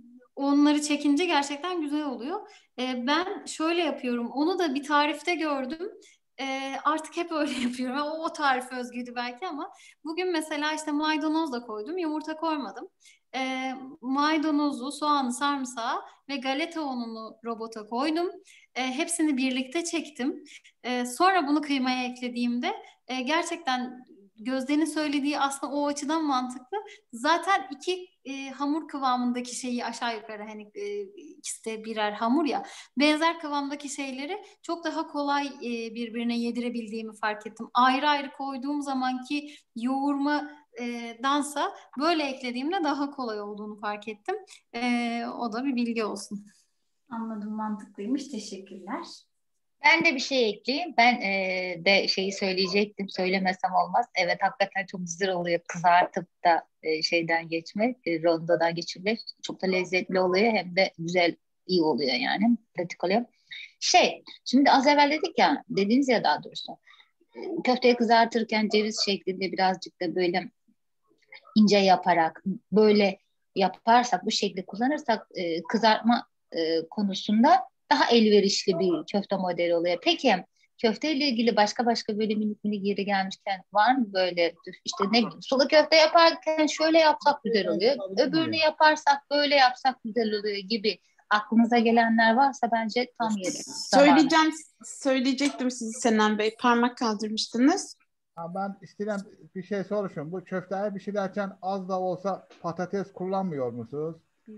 onları çekince gerçekten güzel oluyor. Ee, ben şöyle yapıyorum. Onu da bir tarifte gördüm. Ee, artık hep öyle yapıyorum. O, o tarife özgüydü belki ama bugün mesela işte maydanoz da koydum, yumurta koymadım. Ee, maydanozu, soğanı, sarımsağı ve galeta ununu robota koydum. E, hepsini birlikte çektim. E, sonra bunu kıymaya eklediğimde e, gerçekten Gözde'nin söylediği aslında o açıdan mantıklı. Zaten iki e, hamur kıvamındaki şeyi aşağı yukarı hani e, ikisi de birer hamur ya. Benzer kıvamdaki şeyleri çok daha kolay e, birbirine yedirebildiğimi fark ettim. Ayrı ayrı koyduğum zamanki yoğurma e, dansa böyle eklediğimde daha kolay olduğunu fark ettim. E, o da bir bilgi olsun. Anladım, mantıklıymış. Teşekkürler. Ben de bir şey ekleyeyim. Ben e, de şeyi söyleyecektim. Söylemesem olmaz. Evet hakikaten çok güzel oluyor. Kızartıp da e, şeyden geçme, e, rondodan geçirmek çok da lezzetli oluyor. Hem de güzel, iyi oluyor yani. Pratik oluyor. Şey, şimdi az evvel dedik ya, dediniz ya daha doğrusu. e, Köfteyi kızartırken ceviz şeklinde birazcık da böyle ince yaparak böyle yaparsak, bu şekli kullanırsak e, kızartma e, konusunda daha elverişli bir köfte modeli oluyor. Peki köfte ile ilgili başka başka böyle minik minik yeri gelmişken var mı böyle işte ne bileyim sulu köfte yaparken şöyle yapsak güzel oluyor. Öbürünü yaparsak böyle yapsak güzel oluyor gibi aklınıza gelenler varsa bence tam yeri. Zamanı. Söyleyeceğim, söyleyecektim sizi Senem Bey. Parmak kaldırmıştınız. Ha, ben istedim bir şey soruşum. Bu köfteye bir şey derken az da olsa patates kullanmıyor musunuz?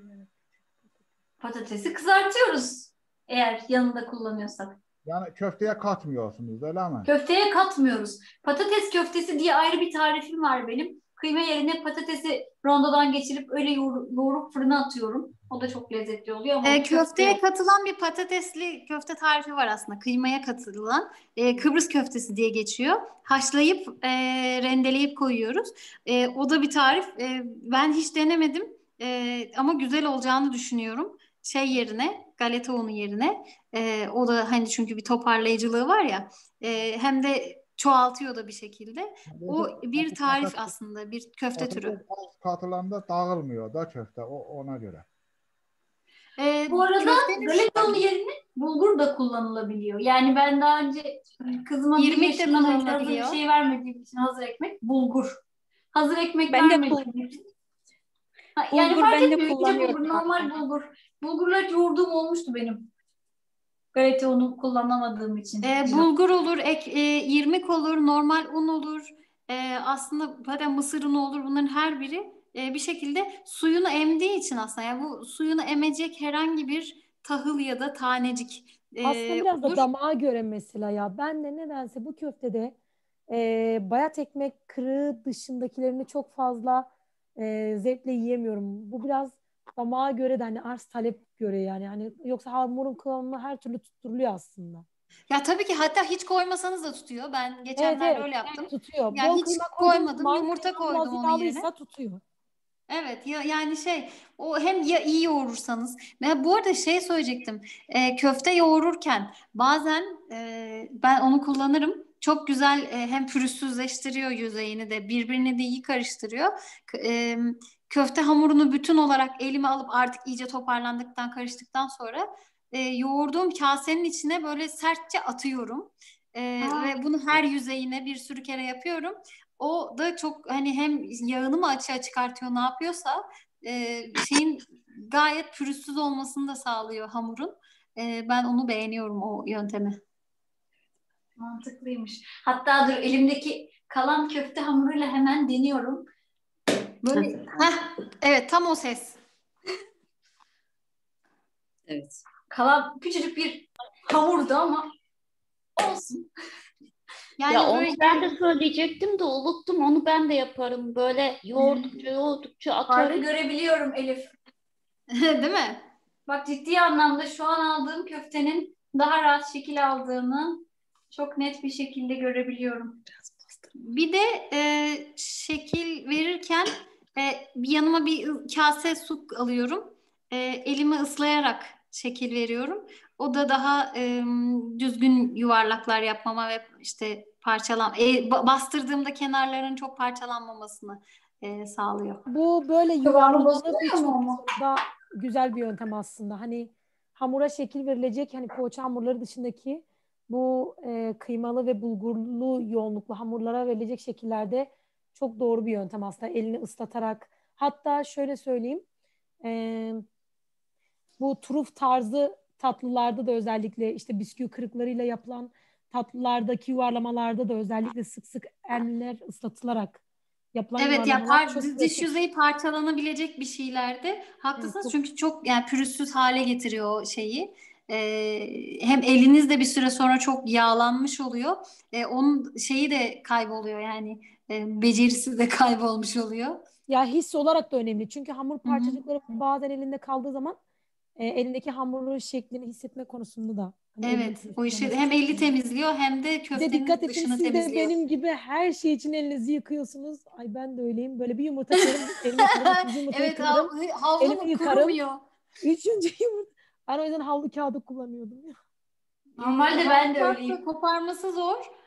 Patatesi kızartıyoruz eğer yanında kullanıyorsak. Yani köfteye katmıyorsunuz öyle mi? Köfteye katmıyoruz. Patates köftesi diye ayrı bir tarifim var benim. Kıyma yerine patatesi rondodan geçirip öyle yoğur, yoğurup fırına atıyorum. O da çok lezzetli oluyor ama E, köfte köfteye yok. katılan bir patatesli köfte tarifi var aslında. Kıymaya katılan e, Kıbrıs köftesi diye geçiyor. Haşlayıp e, rendeleyip koyuyoruz. E, o da bir tarif. E, ben hiç denemedim E, ama güzel olacağını düşünüyorum. Şey yerine, galeta unu yerine. E, o da hani çünkü bir toparlayıcılığı var ya. E, hem de çoğaltıyor da bir şekilde. O bir tarif aslında, bir köfte türü. Patates az katılanda dağılmıyor da köfte o, ona göre. E, Bu arada köftenin galeta unu yerine bulgur da kullanılabiliyor. Yani ben daha önce kızıma bir İrmik de yaşından önce hazır bir kullanılabiliyor. şey vermediğim için hazır ekmek bulgur. Hazır ekmek Ben de vermediğim için. Ha, yani Bulgur fark ben de etmiyor. İnce kullanıyorum bulgur, normal zaten. bulgur. Bulgurla yoğurduğum olmuştu benim. Galeta unu kullanamadığım için. E, bulgur olur, ek, e, irmik olur, normal un olur. E, aslında zaten mısır unu olur. Bunların her biri e, bir şekilde suyunu emdiği için aslında. Yani bu suyunu emecek herhangi bir tahıl ya da tanecik e, Aslında biraz da olur. damağa göre mesela ya. Ben de nedense bu köftede e, bayat ekmek kırığı dışındakilerini çok fazla e, zevkle yiyemiyorum. Bu biraz damağa göre de hani arz talep göre yani. Hani yoksa hamurun kıvamı her türlü tutturuluyor aslında. Ya tabii ki hatta hiç koymasanız da tutuyor. Ben Evet geçenlerde evet öyle yaptım. tutuyor. Yani Bol hiç kıyma koyduğun koymadım, zaman yumurta kıyman koydum biraz onun yerine. yağlıysa tutuyor. Evet ya yani şey o hem ya iyi yoğurursanız ve bu arada şey söyleyecektim e, köfte yoğururken bazen e, ben onu kullanırım çok güzel e, hem pürüzsüzleştiriyor yüzeyini de birbirini de iyi karıştırıyor. K- e, köfte hamurunu bütün olarak elime alıp artık iyice toparlandıktan karıştıktan sonra e, yoğurduğum kasenin içine böyle sertçe atıyorum. E, ve bunu her yüzeyine bir sürü kere yapıyorum. O da çok hani hem yağını mı açığa çıkartıyor ne yapıyorsa e, şeyin gayet pürüzsüz olmasını da sağlıyor hamurun. E, ben onu beğeniyorum o yöntemi. Mantıklıymış. Hatta dur elimdeki kalan köfte hamuruyla hemen deniyorum. Böyle Heh, evet tam o ses. evet. Kalan küçücük bir hamurdu ama olsun. Yani Ya onu böyle ben de söyleyecektim de unuttum. Onu ben de yaparım. Böyle yoğurdukça yoğurdukça farkı atarım. görebiliyorum Elif. değil mi? Bak ciddi anlamda şu an aldığım köftenin daha rahat şekil aldığını çok net bir şekilde görebiliyorum. Bir de e, şekil verirken e, bir yanıma bir kase su alıyorum. E, elimi ıslayarak şekil veriyorum. O da daha e, düzgün yuvarlaklar yapmama ve işte parçalan e, ba- bastırdığımda kenarların çok parçalanmamasını e, sağlıyor. Bu böyle Kıvamı yuvarlamalı bozuluyor birçok mu ama? da güzel bir yöntem aslında. Hani hamura şekil verilecek hani poğaça hamurları dışındaki bu e, kıymalı ve bulgurlu yoğunluklu hamurlara verilecek şekillerde çok doğru bir yöntem aslında. Elini ıslatarak. Hatta şöyle söyleyeyim. e, Bu truf tarzı tatlılarda da özellikle işte bisküvi kırıklarıyla yapılan tatlılardaki yuvarlamalarda da özellikle sık sık eller ıslatılarak yapılan Evet ya yuvarlamalar par- çok dış pratik. yüzeyi parçalanabilecek bir şeylerde Evet, haklısınız çok çünkü çok yani pürüzsüz hale getiriyor o şeyi. Ee, hem eliniz de bir süre sonra çok yağlanmış oluyor. Ee, onun şeyi de kayboluyor yani e, becerisi de kaybolmuş oluyor. ya his olarak da önemli. Çünkü hamur Hı hı. parçacıkları bazen elinde kaldığı zaman e, elindeki hamurun şeklini hissetme konusunda da hani elinin Evet o pürüzsüz işi olması hem çok eli önemli. temizliyor hem de Bir de köftenin dikkat edin dışını siz de temizliyor. benim gibi her şey için elinizi yıkıyorsunuz. Ay ben de öyleyim. Böyle bir yumurta kırarım, elimi yıkarım. İkinci yumurtayı Evet kırarım, hav- havlu elimi mu yıkarım. kurumuyor. Üçüncü yumurta. Ben o yüzden havlu kağıdı kullanıyordum. Ee, Normalde ben de havlu öyleyim. kağıtta koparması zor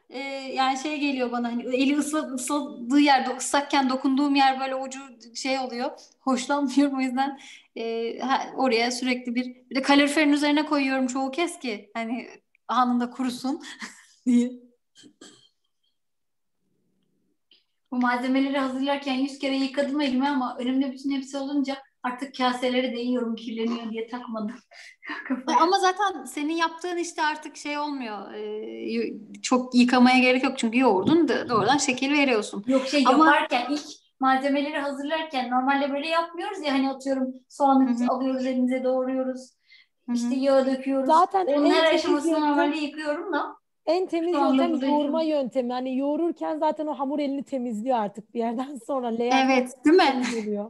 e, yani şey geliyor bana, hani eli ısla, ısladığı yerde, ıslakken dokunduğum yer böyle ucu şey oluyor. Hoşlanmıyorum, o yüzden e, ha- oraya sürekli bir bir de kaloriferin üzerine koyuyorum çoğu kez ki hani anında kurusun diye. Bu malzemeleri hazırlarken yüz kere yıkadım elimi ama önümde bütün hepsi olunca artık kaseleri de yiyorum, kirleniyor diye takmadım. Ama zaten senin yaptığın işte artık şey olmuyor. Ee, çok yıkamaya gerek yok çünkü yoğurdun da doğrudan şekil veriyorsun. Yok şey Ama yaparken ilk malzemeleri hazırlarken normalde böyle yapmıyoruz ya, hani atıyorum soğanı Hı hı. alıyoruz elimize doğruyoruz. Hı hı. İşte yağı döküyoruz. Zaten Onun en her temiz aşamasını yöntem- normalde yıkıyorum da. En temiz Şu anda yöntem bu yoğurma zeytin. yöntemi. Hani yoğururken zaten o hamur elini temizliyor artık bir yerden sonra. Leğen evet, değil mi? temiz oluyor.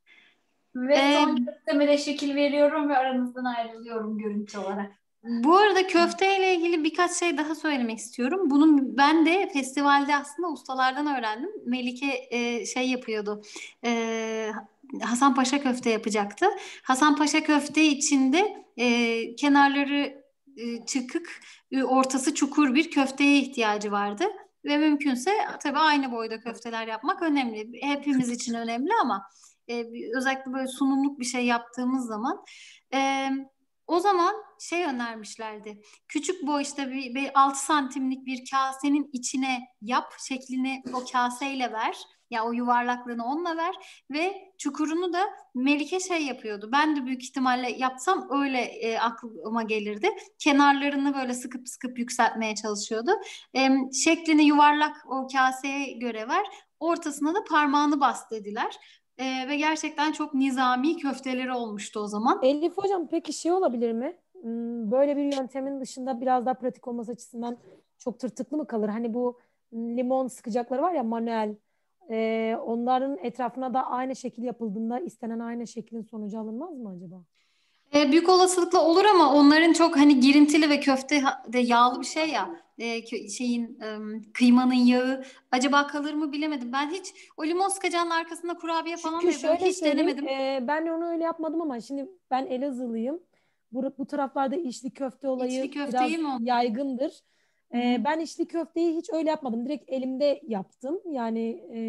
Ve Ee, son köfteme de şekil veriyorum ve aranızdan ayrılıyorum görüntü olarak. Bu arada köfteyle ilgili birkaç şey daha söylemek istiyorum. Bunun ben de festivalde aslında ustalardan öğrendim. Melike e, şey yapıyordu. E, Hasan Paşa köfte yapacaktı. Hasan Paşa köfte içinde e, kenarları e, çıkık, e, ortası çukur bir köfteye ihtiyacı vardı. Ve mümkünse tabii aynı boyda köfteler yapmak önemli. Hepimiz için önemli ama e, özellikle böyle sunumluk bir şey yaptığımız zaman e, o zaman şey önermişlerdi. Küçük boy işte bir, bir altı santimlik bir kasenin içine yap, şeklini o kaseyle ver. Ya o yuvarlaklığını onunla ver ve çukurunu da Melike şey yapıyordu. Ben de büyük ihtimalle yapsam öyle e, aklıma gelirdi. Kenarlarını böyle sıkıp sıkıp yükseltmeye çalışıyordu. E, şeklini yuvarlak o kaseye göre ver. Ortasına da parmağını bas dediler. E, ve gerçekten çok nizami köfteleri olmuştu o zaman. Elif hocam peki şey olabilir mi? Hmm, Böyle bir yöntemin dışında biraz daha pratik olması açısından çok tırtıklı mı kalır? Hani bu limon sıkacakları var ya manuel. Ee, onların etrafına da aynı şekil yapıldığında istenen aynı şeklin sonucu alınmaz mı acaba? E, büyük olasılıkla olur ama onların çok hani girintili ve köfte ha- de yağlı bir şey ya, e, kö- şeyin e, kıymanın yağı acaba kalır mı bilemedim. Ben hiç o limon sıkacağının arkasında kurabiye falan da Çünkü yapıyorum. şöyle Hiç söyleyeyim, denemedim. e, ben onu öyle yapmadım ama şimdi ben Elazığlıyım. Bu, bu taraflarda içli köfte olayı İçli köfte biraz iyi mi o? yaygındır. Hı E, hı. ben içli köfteyi hiç öyle yapmadım. Direkt elimde yaptım. Yani e,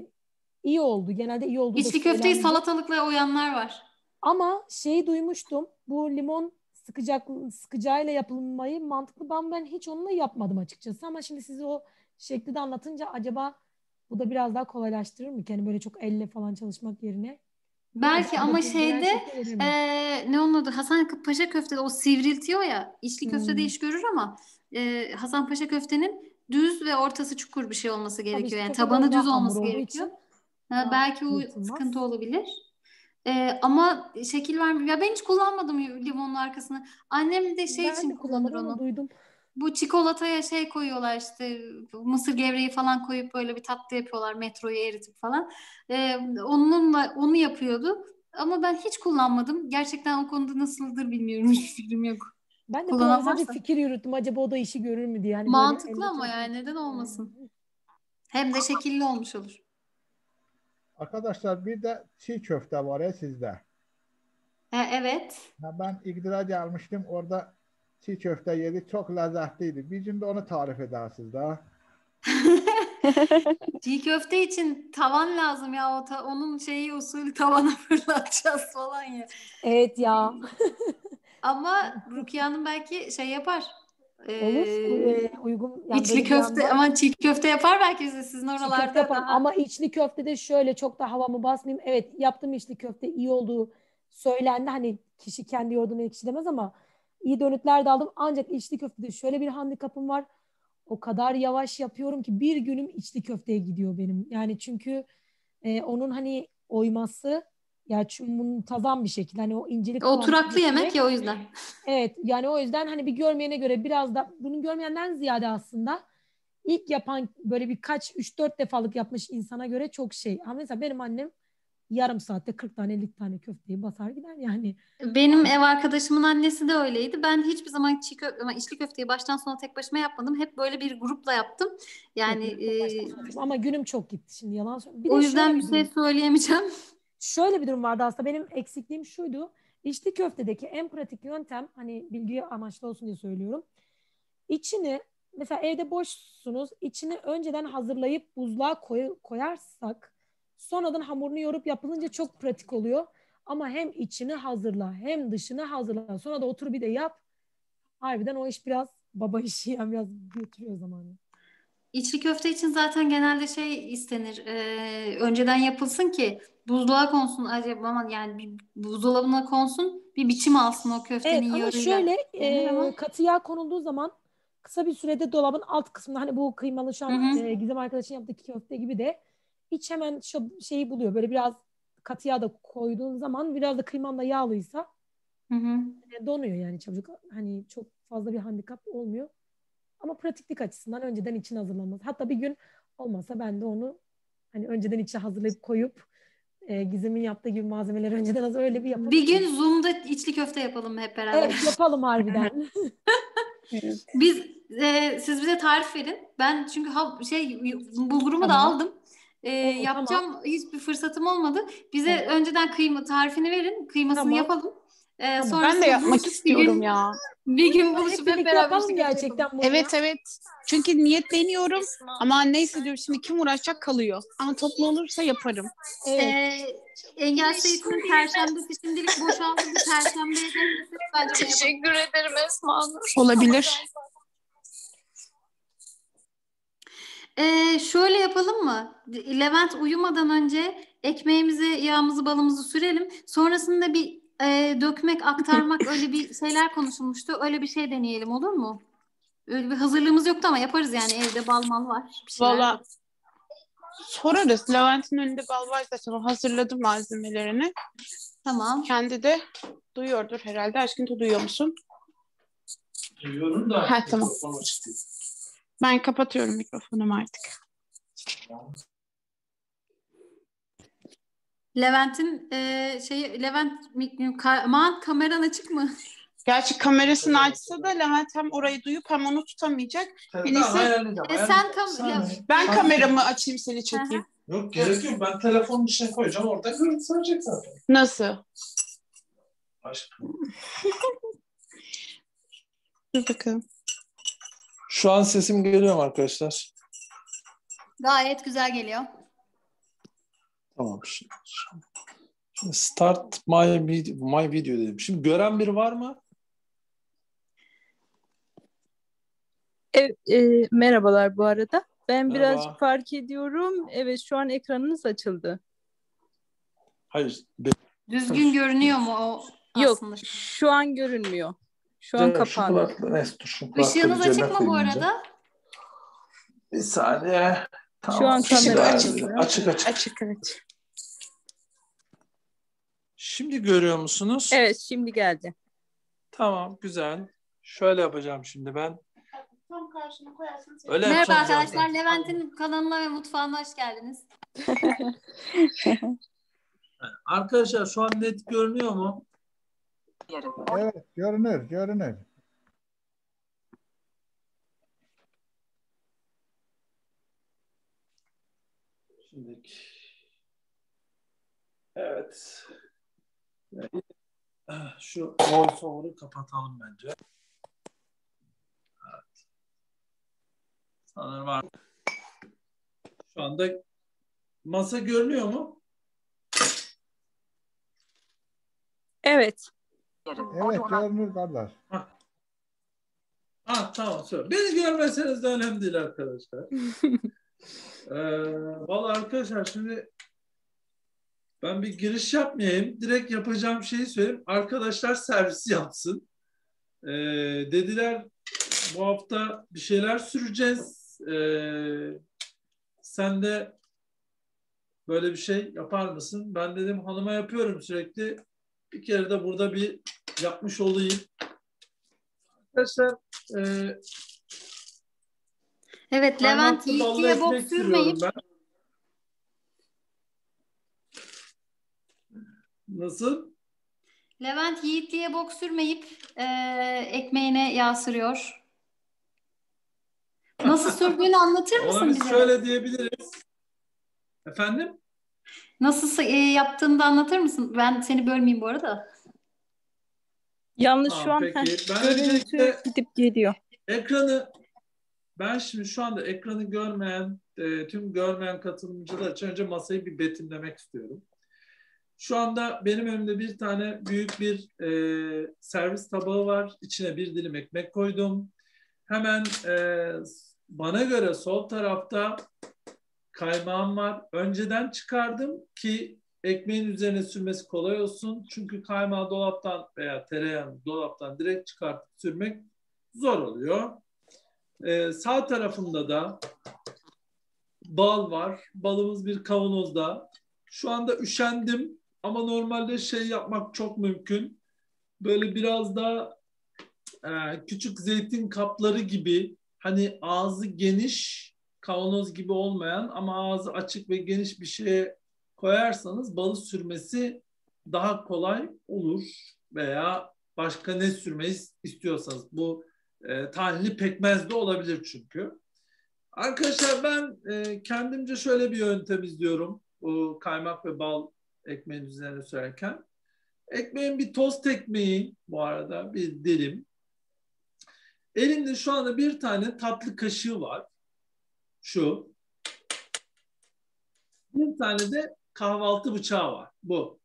iyi oldu. Genelde iyi olduğu da İçli köfteyi söylendi. salatalıkla oyanlar var. Ama şeyi duymuştum. Bu limon sıkacak sıkacağıyla yapılmayı mantıklı. Ben ben hiç onunla yapmadım açıkçası. Ama şimdi size o şekli de anlatınca acaba bu da biraz daha kolaylaştırır mı? Yani böyle çok elle falan çalışmak yerine. Belki Acaba ama bildiren şeyde şekli verir mi? e, ne onun adı, Hasan Paşa köftede o sivriltiyor ya, içli köftede Hmm. iş görür ama e, Hasan Paşa köftenin düz ve ortası çukur bir şey olması Tabii gerekiyor. işte Yani köfte tabanı biraz düz daha hamur olması olduğu gerekiyor. için Ha, daha belki o yırtılmaz. sıkıntı olabilir. Ee, ama şekil vermiyor. Ya ben hiç kullanmadım limonun arkasını. Annem de şey Ben için de kullanır kullanmadım ama onu. duydum. Bu çikolataya şey koyuyorlar işte, mısır gevreği falan koyup böyle bir tatlı yapıyorlar, metroyu eritip falan. Ee, onunla onu yapıyordu. Ama ben hiç kullanmadım. Gerçekten o konuda nasıldır bilmiyorum. Hiç fikrim yok. Ben de Kullanan provize bir varsa. fikir yürüttüm. Acaba o da işi görür mü diye. Yani böyle Mantıklı elle ama çalışmak. yani neden olmasın? Hem de şekilli olmuş olur. Arkadaşlar bir de çiğ köfte var ya sizde. E, evet. Ha, ben İgdir'e gelmiştim. Orada çiğ köfte yedik. Çok lezzetliydi. Bir gün de onu tarif edersiniz daha. Çiğ köfte için tavan lazım ya. O ta- onun şeyi usulü tavana fırlatacağız falan ya. Evet ya. Ama Rukiye Hanım belki şey yapar. Olur. Ee, Ee, uygun. Yani içli böyle bir köfte anda ama çiğ köfte yapar belki bize. Sizin çiğ köfte oralarda yaparım. daha. Ama içli köftede şöyle çok da havamı basmayayım. Evet yaptığım içli köfte iyi olduğu söylendi. Hani kişi kendi yoğurdunu ekşi demez ama iyi dönütler de aldım. Ancak içli köftede şöyle bir handikapım var. O kadar yavaş yapıyorum ki bir günüm içli köfteye gidiyor benim. Yani çünkü e, onun hani oyması ya çünkü muntazam bir şekilde hani o incelik kıvamına Oturaklı yemek getirmek. ya, o yüzden. Evet yani o yüzden hani bir görmeyene göre biraz da bunu görmeyenden ziyade aslında ilk yapan böyle birkaç üç dört defalık yapmış insana göre çok şey. Ama mesela benim annem yarım saatte kırk tane elli tane köfteyi basar gider yani. Benim ev arkadaşımın annesi de öyleydi. Ben hiçbir zaman çiğ köfte, ama içli köfteyi baştan sona tek başıma yapmadım. Hep böyle bir grupla yaptım. Yani Evet, evet, e, baştan sona. Ama günüm çok gitti şimdi yalan söylüyorum. Bir o de şöyle yüzden bir bir şey durum. söyleyemeyeceğim. Şöyle bir durum vardı aslında benim eksikliğim şuydu. İçli köftedeki en pratik yöntem hani bilgi amaçlı olsun diye söylüyorum. İçini mesela evde boşsunuz, içini önceden hazırlayıp buzluğa koy, koyarsak sonradan hamurunu yorup yapılınca çok pratik oluyor. Ama hem içini hazırla hem dışını hazırla. Sonra da otur bir de yap. Harbiden o iş biraz baba işi, yani biraz götürüyor zamanı. İçli köfte için zaten genelde şey istenir. E, önceden yapılsın ki buzluğa konsun. Acaba aman yani bir buzdolabına konsun. Bir biçim alsın o köftenin Evet ama yağıyla. şöyle Denir e, ama. katı yağ konulduğu zaman kısa bir sürede dolabın alt kısmında, hani bu kıymalı şu Hı an hı. e, Gizem arkadaşın yaptığı köfte gibi de iç hemen şu şeyi buluyor. Böyle biraz katı yağ da koyduğun zaman biraz da kıyman da yağlıysa Hı hı. e, donuyor yani çabuk. Hani çok fazla bir handikap olmuyor. Ama pratiklik açısından önceden için hazırlanması. Hatta bir gün olmasa ben de onu hani önceden içi hazırlayıp koyup e, Gizem'in yaptığı gibi malzemeleri önceden hazır öyle bir yapıp Bir gün Zoom'da içli köfte yapalım hep beraber. evet yapalım harbiden. Evet. Biz e, siz bize tarif verin. Ben çünkü ha, şey bulgurumu da Tamam. aldım. E, Oo, yapacağım hiçbir fırsatım olmadı. Bize Evet. önceden kıyma tarifini verin. Kıymasını Tamam. yapalım. E, Tamam. sonrasında Ben de yapmak buluşup bir istiyorum gün ya. bir gün Hep buluşup hep birlikte beraber yapalım içli köfte yapalım. gerçekten bunu Evet ya. evet. Çünkü niyetleniyorum ama neyse diyorum şimdi kim uğraşacak kalıyor. Ama toplu olursa yaparım. Evet. E, Engel Eğitim'in Perşembesi şimdilik boşaldı. Bir Perşembeye denk bence bunu yapalım. Teşekkür ederim Esma Nur. Olabilir. Ee, şöyle yapalım mı? Levent uyumadan önce ekmeğimizi, yağımızı, balımızı sürelim. Sonrasında bir e, dökmek, aktarmak öyle bir şeyler konuşulmuştu. Öyle bir şey deneyelim, olur mu? Öyle bir hazırlığımız yoktu ama yaparız yani, evde bal mal var. Bir şeyler. Valla sorarız. Levent'in önünde bal var zaten. O hazırladı malzemelerini. Tamam. Kendi de duyuyordur herhalde. Aşkın da duyuyor musun? Duyuyorum da. Ha, tamam. mikrofon açık değil. Ben kapatıyorum mikrofonumu artık. Levent'in e, şeyi, Levent ka- aman kameran açık mı? Gerçi kamerasını açsa da Levent hem orayı duyup hem onu tutamayacak. En Tamam, iyisi ayarlayacağım. E, sen ayarlayacağım. kam Saniye. ben Saniye. kameramı açayım seni çekeyim. Yok gerek yok. Ben telefonun içine koyacağım. Orada görüntü sadece zaten. Nasıl? Aşkım. Dur bakalım. Şu an sesim geliyor mu arkadaşlar? Gayet güzel geliyor. Tamam. Şimdi, şimdi start my video, my video dedim. Şimdi gören biri var mı? E, e, merhabalar bu arada. Ben Merhaba. birazcık fark ediyorum. Evet şu an ekranınız açıldı. Hayır. Be- Düzgün görünüyor mu o Yok aslında? şu an görünmüyor. Şu an Canım, şu kapandı. kulaklığı neyse dur. Şu kulaklığı Işığınız bir cebime açık mı bu koyayım önce. arada? Bir saniye. Tamam. Şu an Şimdi kamera açık. açıldı. Açık açık. Açık evet. Şimdi görüyor musunuz? Evet şimdi geldi. Tamam, güzel. Şöyle yapacağım şimdi ben. Tam karşına koyarsanız. Öyle Merhaba yapacağım arkadaşlar. zaten. Levent'in kanalına ve mutfağına hoş geldiniz. Arkadaşlar şu an net görünüyor mu? Evet, görünür, görünür. Şimdi evet. Şu voiceover'ı kapatalım bence. Evet. Sanırım var. Şu anda masa görünüyor mu? Evet. Evet, görünür kardeş. Ha tamam söyle. Beni görmeseniz de önemli değil arkadaşlar. ee, vallahi arkadaşlar şimdi ben bir giriş yapmayayım. Direkt yapacağım şeyi söyleyeyim. Arkadaşlar servis yapsın. Ee, dediler bu hafta bir şeyler süreceğiz. Ee, sen de böyle bir şey yapar mısın? Ben dedim hanıma yapıyorum sürekli. Bir kere de burada bir yapmış olayım. Arkadaşlar e, Evet, Levent kaymaklı ballı Yiğitli'ye bok ekmek sürüyorum sürmeyip ben. Nasıl? Levent Yiğitli'ye bok sürmeyip e, ekmeğine yağ sürüyor. Nasıl sürdüğünü anlatır Ona mısın biz bize? şöyle diyebiliriz. Efendim? Nasıl e, yaptığını da anlatır mısın? Ben seni bölmeyeyim bu arada. Yalnız Tamam, şu an peki. heh, Ben görüntü öncelikle gidip geliyor. ekranı ben şimdi şu anda ekranı görmeyen, e, tüm görmeyen katılımcılar için önce masayı bir betimlemek istiyorum. Şu anda benim önümde bir tane büyük bir e, servis tabağı var. İçine bir dilim ekmek koydum. Hemen e, bana göre sol tarafta kaymağım var. Önceden çıkardım ki ekmeğin üzerine sürmesi kolay olsun. Çünkü kaymağı dolaptan veya tereyağını dolaptan direkt çıkartıp sürmek zor oluyor. Ee, sağ tarafında da bal var. Balımız bir kavanozda. Şu anda üşendim ama normalde şey yapmak çok mümkün. Böyle biraz da e, küçük zeytin kapları gibi, hani ağzı geniş, kavanoz gibi olmayan ama ağzı açık ve geniş bir şeye koyarsanız balı sürmesi daha kolay olur. Veya başka ne sürmeyi istiyorsanız. Bu e, tahinli pekmez de olabilir çünkü. Arkadaşlar ben e, kendimce şöyle bir yöntem izliyorum. Bu kaymak ve bal ekmeğin üzerine sürerken. Ekmeğin bir tost ekmeği, bu arada bir dilim. Elimde şu anda bir tane tatlı kaşığı var. Şu. Bir tane de kahvaltı bıçağı var. Bu.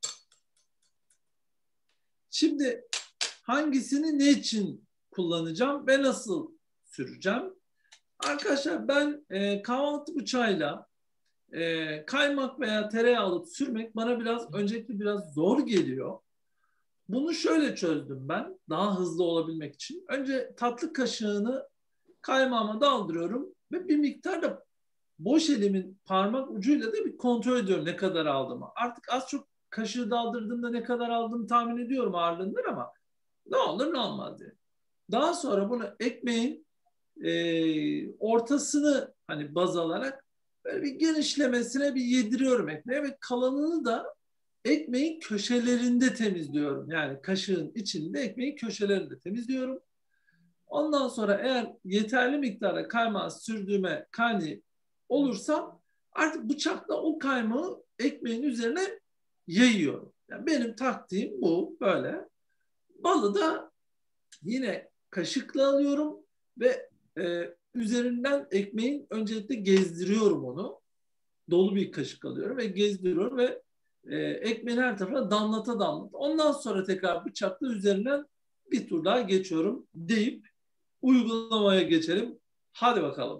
Şimdi hangisini ne için kullanacağım ve nasıl süreceğim? Arkadaşlar ben e, kahvaltı bıçağıyla e, kaymak veya tereyağı alıp sürmek bana biraz öncelikle biraz zor geliyor. Bunu şöyle çözdüm ben daha hızlı olabilmek için. Önce tatlı kaşığını kaymağıma daldırıyorum ve bir miktar da boş elimin parmak ucuyla da bir kontrol ediyorum ne kadar aldığımı. Artık az çok kaşığı daldırdığımda ne kadar aldığımı tahmin ediyorum ağırlığından ama ne olur ne olmaz diye. Daha sonra bunu ekmeğin e, ortasını hani baz alarak böyle bir genişlemesine bir yediriyorum ekmeğe ve kalanını da ekmeğin köşelerinde temizliyorum. Yani kaşığın içinde ekmeğin köşelerinde temizliyorum. Ondan sonra eğer yeterli miktarda kaymağı sürdüğüme kani olursam artık bıçakla o kaymağı ekmeğin üzerine yayıyorum. Yani benim taktiğim bu böyle. Balı da yine kaşıkla alıyorum ve e, üzerinden ekmeğin öncelikle gezdiriyorum onu. Dolu bir kaşık alıyorum ve gezdiriyorum ve e, ekmeğin her tarafına damlata damlata. Ondan sonra tekrar bıçakla üzerinden bir tur daha geçiyorum deyip uygulamaya geçelim. Hadi bakalım.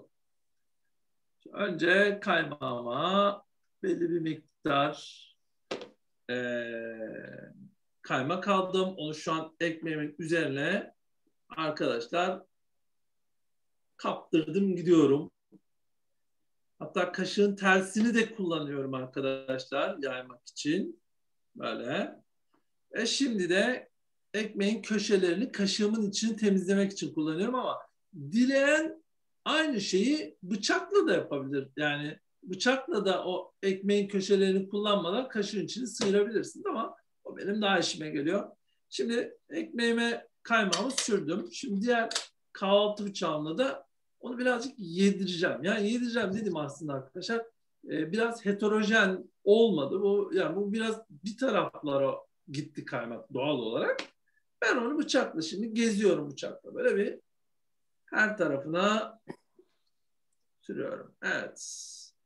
Önce kaymağıma belli bir miktar e, kaymak aldım. Onu şu an ekmeğimin üzerine arkadaşlar kaptırdım gidiyorum. Hatta kaşığın tersini de kullanıyorum arkadaşlar yaymak için. Böyle. E şimdi de ekmeğin köşelerini kaşığımın içini temizlemek için kullanıyorum ama dileyen aynı şeyi bıçakla da yapabilir. Yani bıçakla da o ekmeğin köşelerini kullanmadan kaşığın içini sıyırabilirsiniz ama o benim daha işime geliyor. Şimdi ekmeğime kaymağımı sürdüm. Şimdi diğer kahvaltı bıçağımla da onu birazcık yedireceğim. Yani yedireceğim dedim aslında arkadaşlar. Ee, biraz heterojen olmadı. Bu yani bu biraz bir taraflara gitti kaymak doğal olarak. Ben onu bıçakla şimdi geziyorum bıçakla. Böyle bir her tarafına sürüyorum. Evet.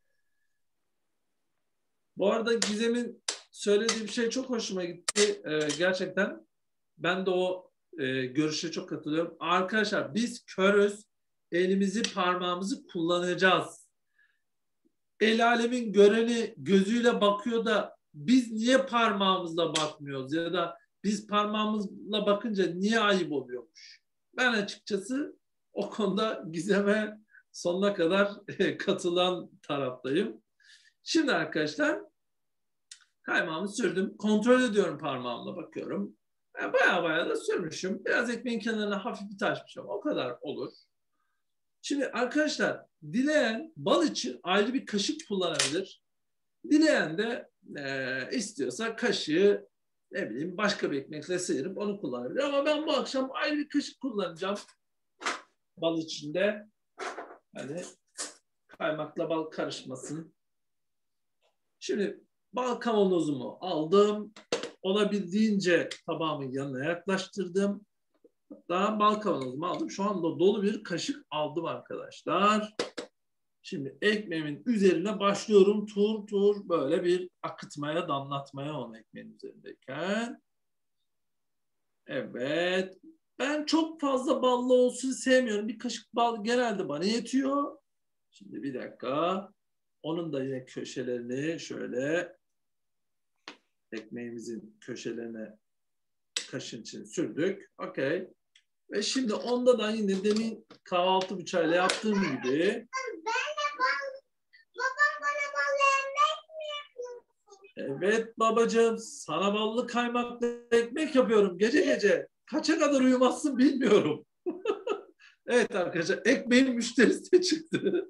Bu arada Gizem'in söylediği bir şey çok hoşuma gitti. Ee, gerçekten ben de o e, görüşe çok katılıyorum. Arkadaşlar biz körüz. Elimizi, parmağımızı kullanacağız. El alemin göreni gözüyle bakıyor da biz niye parmağımızla bakmıyoruz ya da biz parmağımızla bakınca niye ayıp oluyormuş? Ben açıkçası o konuda Gizem'e sonuna kadar katılan taraftayım. Şimdi arkadaşlar kaymağımı sürdüm. Kontrol ediyorum parmağımla bakıyorum. Yani baya baya da sürmüşüm. Biraz ekmeğin kenarına hafif bir taşmış ama o kadar olur. Şimdi arkadaşlar dileyen bal için ayrı bir kaşık kullanabilir. Dileyen de e, istiyorsa kaşığı ne bileyim başka bir ekmekle sıyırıp onu kullanabilir. Ama ben bu akşam ayrı bir kaşık kullanacağım. Bal içinde. Hani kaymakla bal karışmasın. Şimdi bal kavanozumu aldım. Olabildiğince tabağımın yanına yaklaştırdım. Hatta bal kavanozumu aldım. Şu anda dolu bir kaşık aldım arkadaşlar. Şimdi ekmeğimin üzerine başlıyorum. Tur tur böyle bir akıtmaya, damlatmaya onu ekmeğin üzerindeyken. Evet. Ben çok fazla ballı olsun sevmiyorum. Bir kaşık bal genelde bana yetiyor. Şimdi bir dakika. Onun da yine köşelerini şöyle ekmeğimizin köşelerine kaşın için sürdük. Okey. Ve şimdi onda da yine demin kahvaltı bıçağıyla yaptığım gibi evet babacığım sana ballı kaymaklı ekmek yapıyorum gece gece. Kaça kadar uyumazsın bilmiyorum. Evet arkadaşlar ekmeğin müşterisi de çıktı.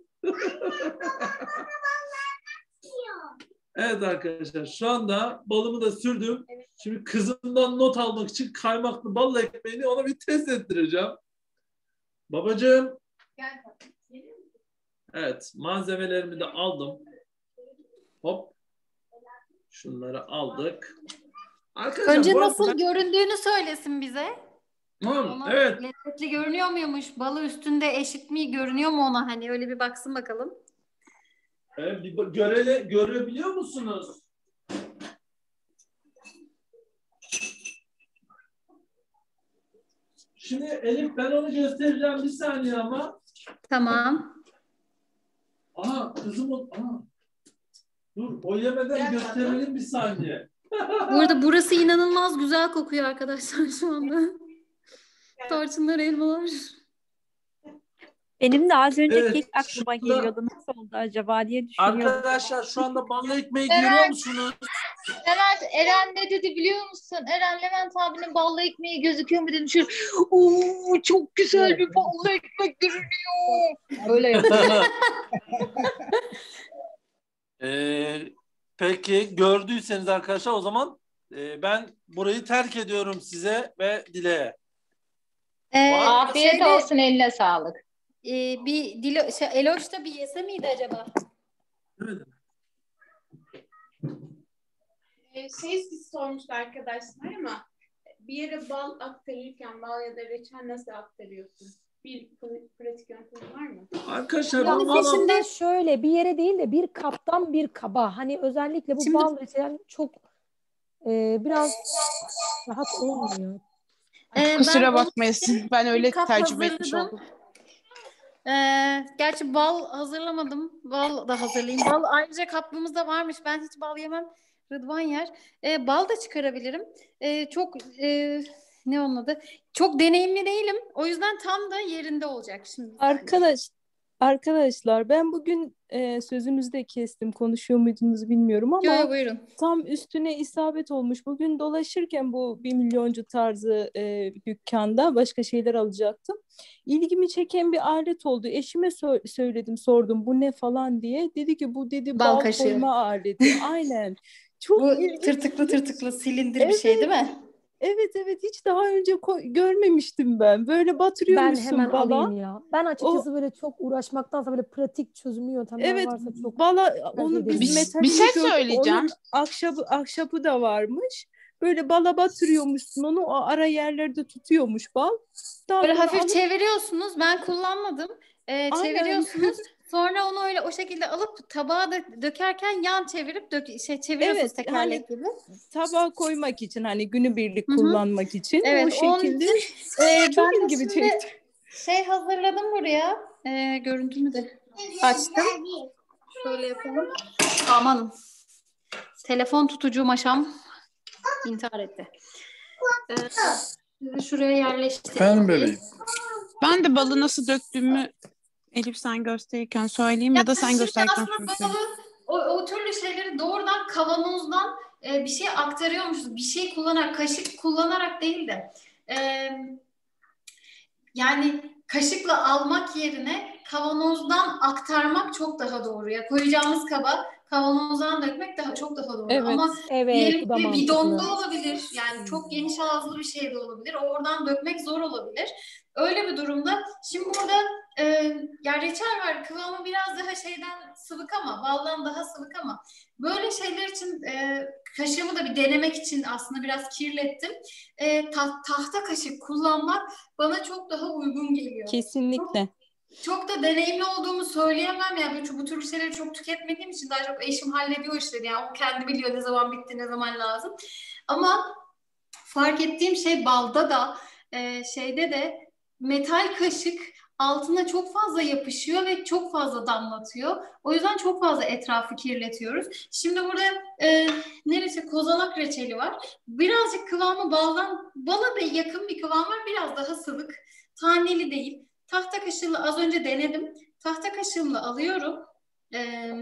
Evet arkadaşlar şu anda balımı da sürdüm. Şimdi kızımdan not almak için kaymaklı bal ekmeğini ona bir test ettireceğim. Babacığım. Evet malzemelerimi de aldım. Hop. Şunları aldık. Arkadaşlar, Önce bu nasıl arada... göründüğünü söylesin bize. Tamam, Ona evet. lezzetli görünüyor muymuş? Balı üstünde eşit mi görünüyor mu ona? Hani öyle bir baksın bakalım. Evet, bir görele, görebiliyor musunuz? Şimdi Elif ben onu göstereceğim bir saniye ama. Tamam. Aha kızım o. Aha. Dur o yemeden Gel gösterelim zaten. Bir saniye. Burada burası inanılmaz güzel kokuyor arkadaşlar şu anda. Tarçınlar, elmalar. Benim de az önce Evet, kek aklıma şurada... geliyordu. Nasıl oldu acaba diye düşünüyordum. Arkadaşlar şu anda ballı ekmeği Eren, görüyor musunuz? Levent, Eren ne dedi biliyor musun? Eren Levent abinin ballı ekmeği gözüküyor mu dedim. Şöyle, ooo çok güzel bir ballı ekmek görünüyor. Öyle yapıyor. ee, peki gördüyseniz arkadaşlar o zaman e, ben burayı terk ediyorum size ve Dile'ye. Ee, Afiyet şeyde, olsun, eline sağlık. E, bir Dilo, şey, Eloş da bir yese miydi acaba? Evet. Ee, şey siz sormuştu arkadaşlar ama bir yere bal aktarırken bal ya da reçel nasıl aktarıyorsun? Bir pratik yöntem var mı? Arkadaşlar Ya bu aslında şöyle bir yere değil de bir kaptan bir kaba. Hani özellikle bu Şimdi... bal reçel çok e, biraz rahat olmuyor. Ee, Kusura bakmayasın. Ben öyle tercüme etmiş oldum. Ee, gerçi bal hazırlamadım. Bal da hazırlayayım. Bal ayrıca kapımızda varmış. Ben hiç bal yemem. Rıdvan yer. Ee, bal da çıkarabilirim. Ee, çok e, ne onun adı? Çok deneyimli değilim. O yüzden tam da yerinde olacak şimdi. Arkadaş, arkadaşlar ben bugün e, sözünüzü de kestim. Konuşuyor muydunuz bilmiyorum ama Yo, buyurun. tam üstüne isabet olmuş. Bugün dolaşırken bu bir milyoncu tarzı e, dükkanda başka şeyler alacaktım. İlgimi çeken bir alet oldu. Eşime so- söyledim, sordum bu ne falan diye. Dedi ki bu dedi Bal bal kaşığı. koyma aleti. Aynen. Çok bu ilginç. tırtıklı tırtıklı silindir Evet. bir şey değil mi? Evet evet hiç daha önce ko- görmemiştim ben. Böyle Ben batırıyormuşsun hemen bala. alayım ya. Ben açıkçası O böyle çok uğraşmaktansa böyle pratik çözümlü yöntemler evet varsa çok bala tercih onu biz ederim. metalini Bir şey gördük. söyleyeceğim. Onun ahşabı ahşabı da varmış. Böyle bala batırıyormuşsun onu o ara yerlerde tutuyormuş bal. Daha Böyle sonra hafif alıp çeviriyorsunuz. Ben kullanmadım. Ee, aynen çeviriyorsunuz. Sonra onu öyle o şekilde alıp tabağa da dökerken yan çevirip dök şey çeviriyorsunuz evet hani tekerlek gibi. tabağa koymak için hani günübirlik Hı hı. kullanmak için Evet, o onun şekilde için e, çok ben de ilgimi şimdi çekti. şey hazırladım buraya. E, görüntümü de açtım. Şöyle yapalım. Amanın. Telefon tutucu maşam intihar etti. E, sizi şuraya yerleştireyim. Efendim bebeğim. Ben de balı nasıl döktüğümü Elif sen gösterirken söyleyeyim ya, ya da sen gösterirken söyleyeyim. O, o türlü şeyleri doğrudan kavanozdan e, bir şey aktarıyormuşuz. Bir şey kullanarak, kaşık kullanarak değil de e, yani kaşıkla almak yerine kavanozdan aktarmak çok daha doğru. Ya koyacağımız kaba kavanozdan dökmek daha çok daha doğru. Evet. Ama Evet, diyelim bu da ki mantıklı. bidonda olabilir. Yani çok geniş ağızlı bir şey de olabilir. Oradan dökmek zor olabilir. Öyle bir durumda şimdi burada e, ya reçel var, kıvamı biraz daha şeyden sıvık ama baldan daha sıvık ama böyle şeyler için e, kaşığımı da bir denemek için aslında biraz kirlettim. E, ta- tahta kaşık kullanmak bana çok daha uygun geliyor. Kesinlikle. Çok, çok da deneyimli olduğumu söyleyemem ya. Yani bu tür şeyleri çok tüketmediğim için daha çok eşim hallediyor işleri. Yani o kendi biliyor ne zaman bitti, ne zaman lazım. Ama fark ettiğim şey balda da e, şeyde de metal kaşık altına çok fazla yapışıyor ve çok fazla damlatıyor. O yüzden çok fazla etrafı kirletiyoruz. Şimdi burada e, neresi kozalak reçeli var. Birazcık kıvamı baldan, bala da yakın bir kıvam var. Biraz daha sıvık. Taneli değil. Tahta kaşığıyla az önce denedim. Tahta kaşığımla alıyorum. E,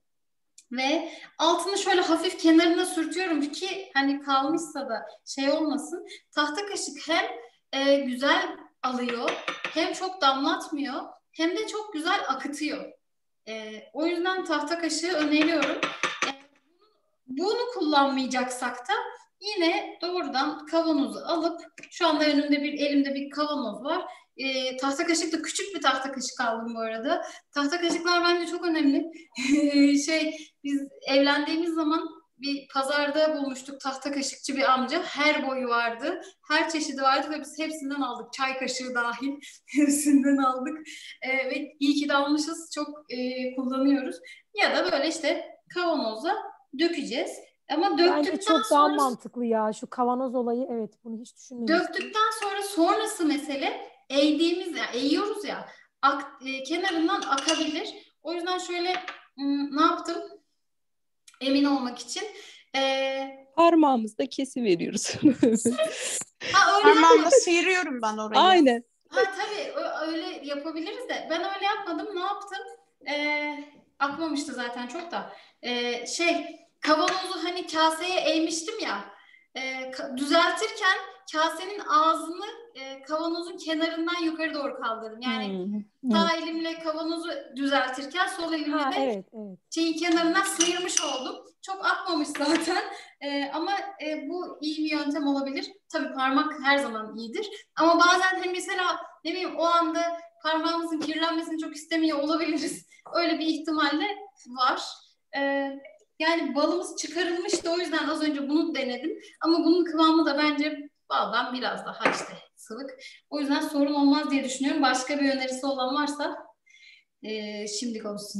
ve altını şöyle hafif kenarına sürtüyorum ki hani kalmışsa da şey olmasın. Tahta kaşık hem e, güzel alıyor, hem çok damlatmıyor, hem de çok güzel akıtıyor. E, o yüzden tahta kaşığı öneriyorum. E, bunu kullanmayacaksak da yine doğrudan kavanozu alıp, şu anda önümde bir elimde bir kavanoz var. E, tahta kaşık da küçük bir tahta kaşık aldım bu arada. Tahta kaşıklar bence çok önemli. şey biz evlendiğimiz zaman bir pazarda bulmuştuk tahta kaşıkçı bir amca. Her boyu vardı. Her çeşidi vardı ve biz hepsinden aldık. Çay kaşığı dahil hepsinden aldık. E, ve iyi ki de almışız. Çok e, kullanıyoruz. Ya da böyle işte kavanoza dökeceğiz. Ama döktükten Bence çok sonra... daha mantıklı ya. Şu kavanoz olayı, evet, bunu hiç düşünmemiştim. Döktükten sonra sonrası mesele eğdiğimiz, ya eğiyoruz ya, ak, e, kenarından akabilir. O yüzden şöyle m, ne yaptım? Emin olmak için. E, Parmağımızda kesiveriyoruz. ha, öyle Parmağımla yapmadım. sıyırıyorum ben orayı. Aynen. Ha tabii ö- öyle yapabiliriz de ben öyle yapmadım. Ne yaptım? E, akmamıştı zaten çok da. E, şey kavanozu hani kaseye eğmiştim ya. E, ka- düzeltirken kasenin ağzını e, kavanozun kenarından yukarı doğru kaldırdım. Yani Hmm. sağ elimle kavanozu düzeltirken sol elimle Ha, de evet, evet. şeyin kenarından sıyırmış oldum. Çok akmamış zaten. E, ama e, bu iyi bir yöntem olabilir. Tabii parmak her zaman iyidir. Ama bazen hem mesela ne bileyim o anda parmağımızın kirlenmesini çok istemiyor olabiliriz. Öyle bir ihtimal de var. E, yani balımız çıkarılmıştı, o yüzden az önce bunu denedim. Ama bunun kıvamı da bence baldan biraz daha işte sıvık. O yüzden sorun olmaz diye düşünüyorum. Başka bir önerisi olan varsa e, şimdilik olsun.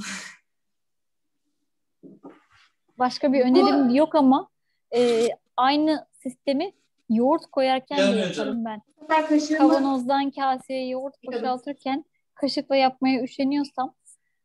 Başka bir Bu- önerim yok ama e, aynı sistemi yoğurt koyarken de Gelmedi. yaparım ben. Ben kaşığımı Kavanozdan kaseye yoğurt boşaltırken kaşıkla yapmaya üşeniyorsam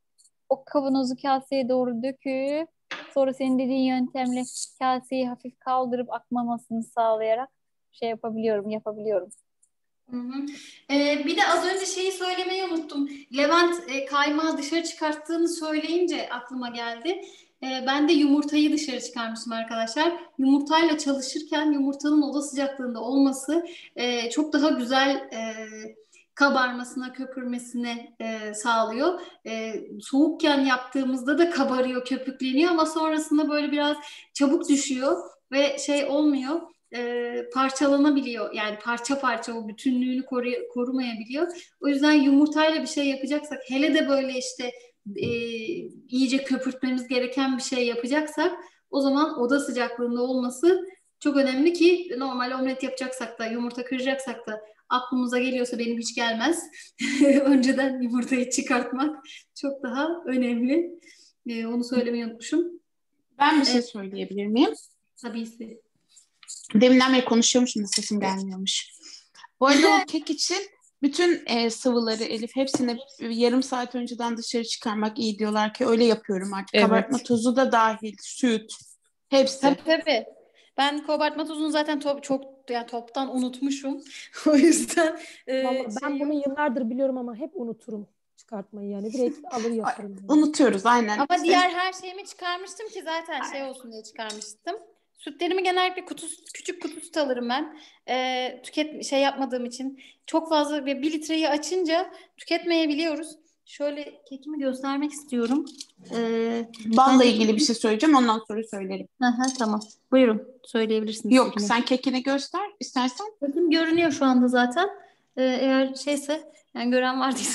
o kavanozu kaseye doğru döküp sonra senin dediğin yöntemle kaseyi hafif kaldırıp akmamasını sağlayarak şey yapabiliyorum, yapabiliyorum. Hı hı. Ee, bir de az önce şeyi söylemeyi unuttum. Levent e, kaymağı dışarı çıkarttığını söyleyince aklıma geldi. E, ben de yumurtayı dışarı çıkarmıştım arkadaşlar. Yumurtayla çalışırken yumurtanın oda sıcaklığında olması e, çok daha güzel e, kabarmasına, köpürmesine e, sağlıyor. E, soğukken yaptığımızda da kabarıyor, köpükleniyor ama sonrasında böyle biraz çabuk düşüyor ve şey olmuyor. E, parçalanabiliyor. Yani parça parça o bütünlüğünü koru- korumayabiliyor. O yüzden yumurtayla bir şey yapacaksak, hele de böyle işte e, iyice köpürtmemiz gereken bir şey yapacaksak, o zaman oda sıcaklığında olması çok önemli ki normal omlet yapacaksak da, yumurta kıracaksak da aklımıza geliyorsa, benim hiç gelmez. Önceden yumurtayı çıkartmak çok daha önemli. E, onu söylemeyi unutmuşum. Ben bir şey Evet. söyleyebilir miyim? Tabii ki. Deminden beri konuşuyormuşum da sesim gelmiyormuş. Bu arada o kek için bütün e, sıvıları Elif hepsini yarım saat önceden dışarı çıkarmak iyi diyorlar ki öyle yapıyorum artık. Evet. Kabartma tozu da dahil, süt, hepsi. Tabii tabii. Ben kabartma tozunu zaten top, çok yani toptan unutmuşum. O yüzden e, Vallahi ben şey bunu yok. yıllardır biliyorum ama hep unuturum çıkartmayı yani. Direkt alır yaparım. yani. Unutuyoruz aynen. Ama İşte diğer her şeyimi çıkarmıştım ki zaten şey olsun diye çıkarmıştım. Sütlerimi genellikle kutusu, küçük kutusu alırım ben. E, tüket şey yapmadığım için çok fazla bir, bir litreyi açınca tüketmeyebiliyoruz. Şöyle kekimi göstermek istiyorum. E, balla ben- ilgili bir şey söyleyeceğim, ondan sonra söylerim. aha, tamam. Buyurun söyleyebilirsiniz. Yok, kekimi. sen kekini göster istersen. Kekim görünüyor şu anda zaten. Ee, eğer şeyse, yani gören vardıysa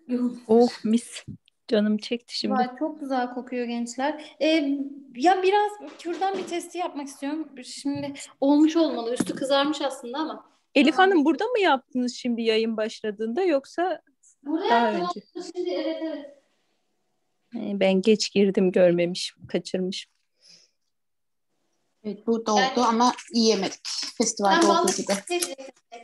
Oh mis. Canım çekti şimdi. Vay, çok güzel kokuyor gençler. Ee, ya biraz kürdan bir testi yapmak istiyorum. Şimdi olmuş olmalı. Üstü kızarmış aslında ama. Elif Tamam. Hanım burada mı yaptınız şimdi yayın başladığında yoksa Buraya daha yaptım önce? ama şimdi evet evet. Ee, Ben geç girdim görmemişim, kaçırmışım. Evet, burada oldu Yani- ama yiyemedik. Festivalde Ben olduğu balık gibi. testi-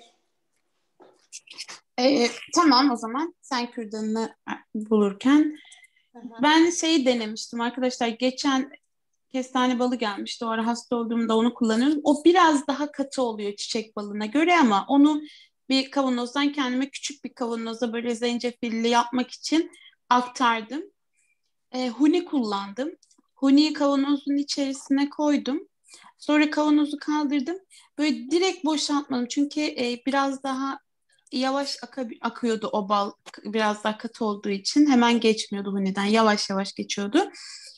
Ee, tamam o zaman sen kürdanını bulurken ben şeyi denemiştim arkadaşlar. Geçen kestane balı gelmişti. O ara hasta olduğumda onu kullanıyorum. O biraz daha katı oluyor çiçek balına göre ama onu bir kavanozdan kendime küçük bir kavanoza böyle zencefilli yapmak için aktardım. E, huni kullandım. Huniyi kavanozun içerisine koydum. Sonra kavanozu kaldırdım. Böyle direkt boşaltmadım. Çünkü e, biraz daha yavaş aka- akıyordu o bal. Biraz daha katı olduğu için. Hemen geçmiyordu huniden. Yavaş yavaş geçiyordu.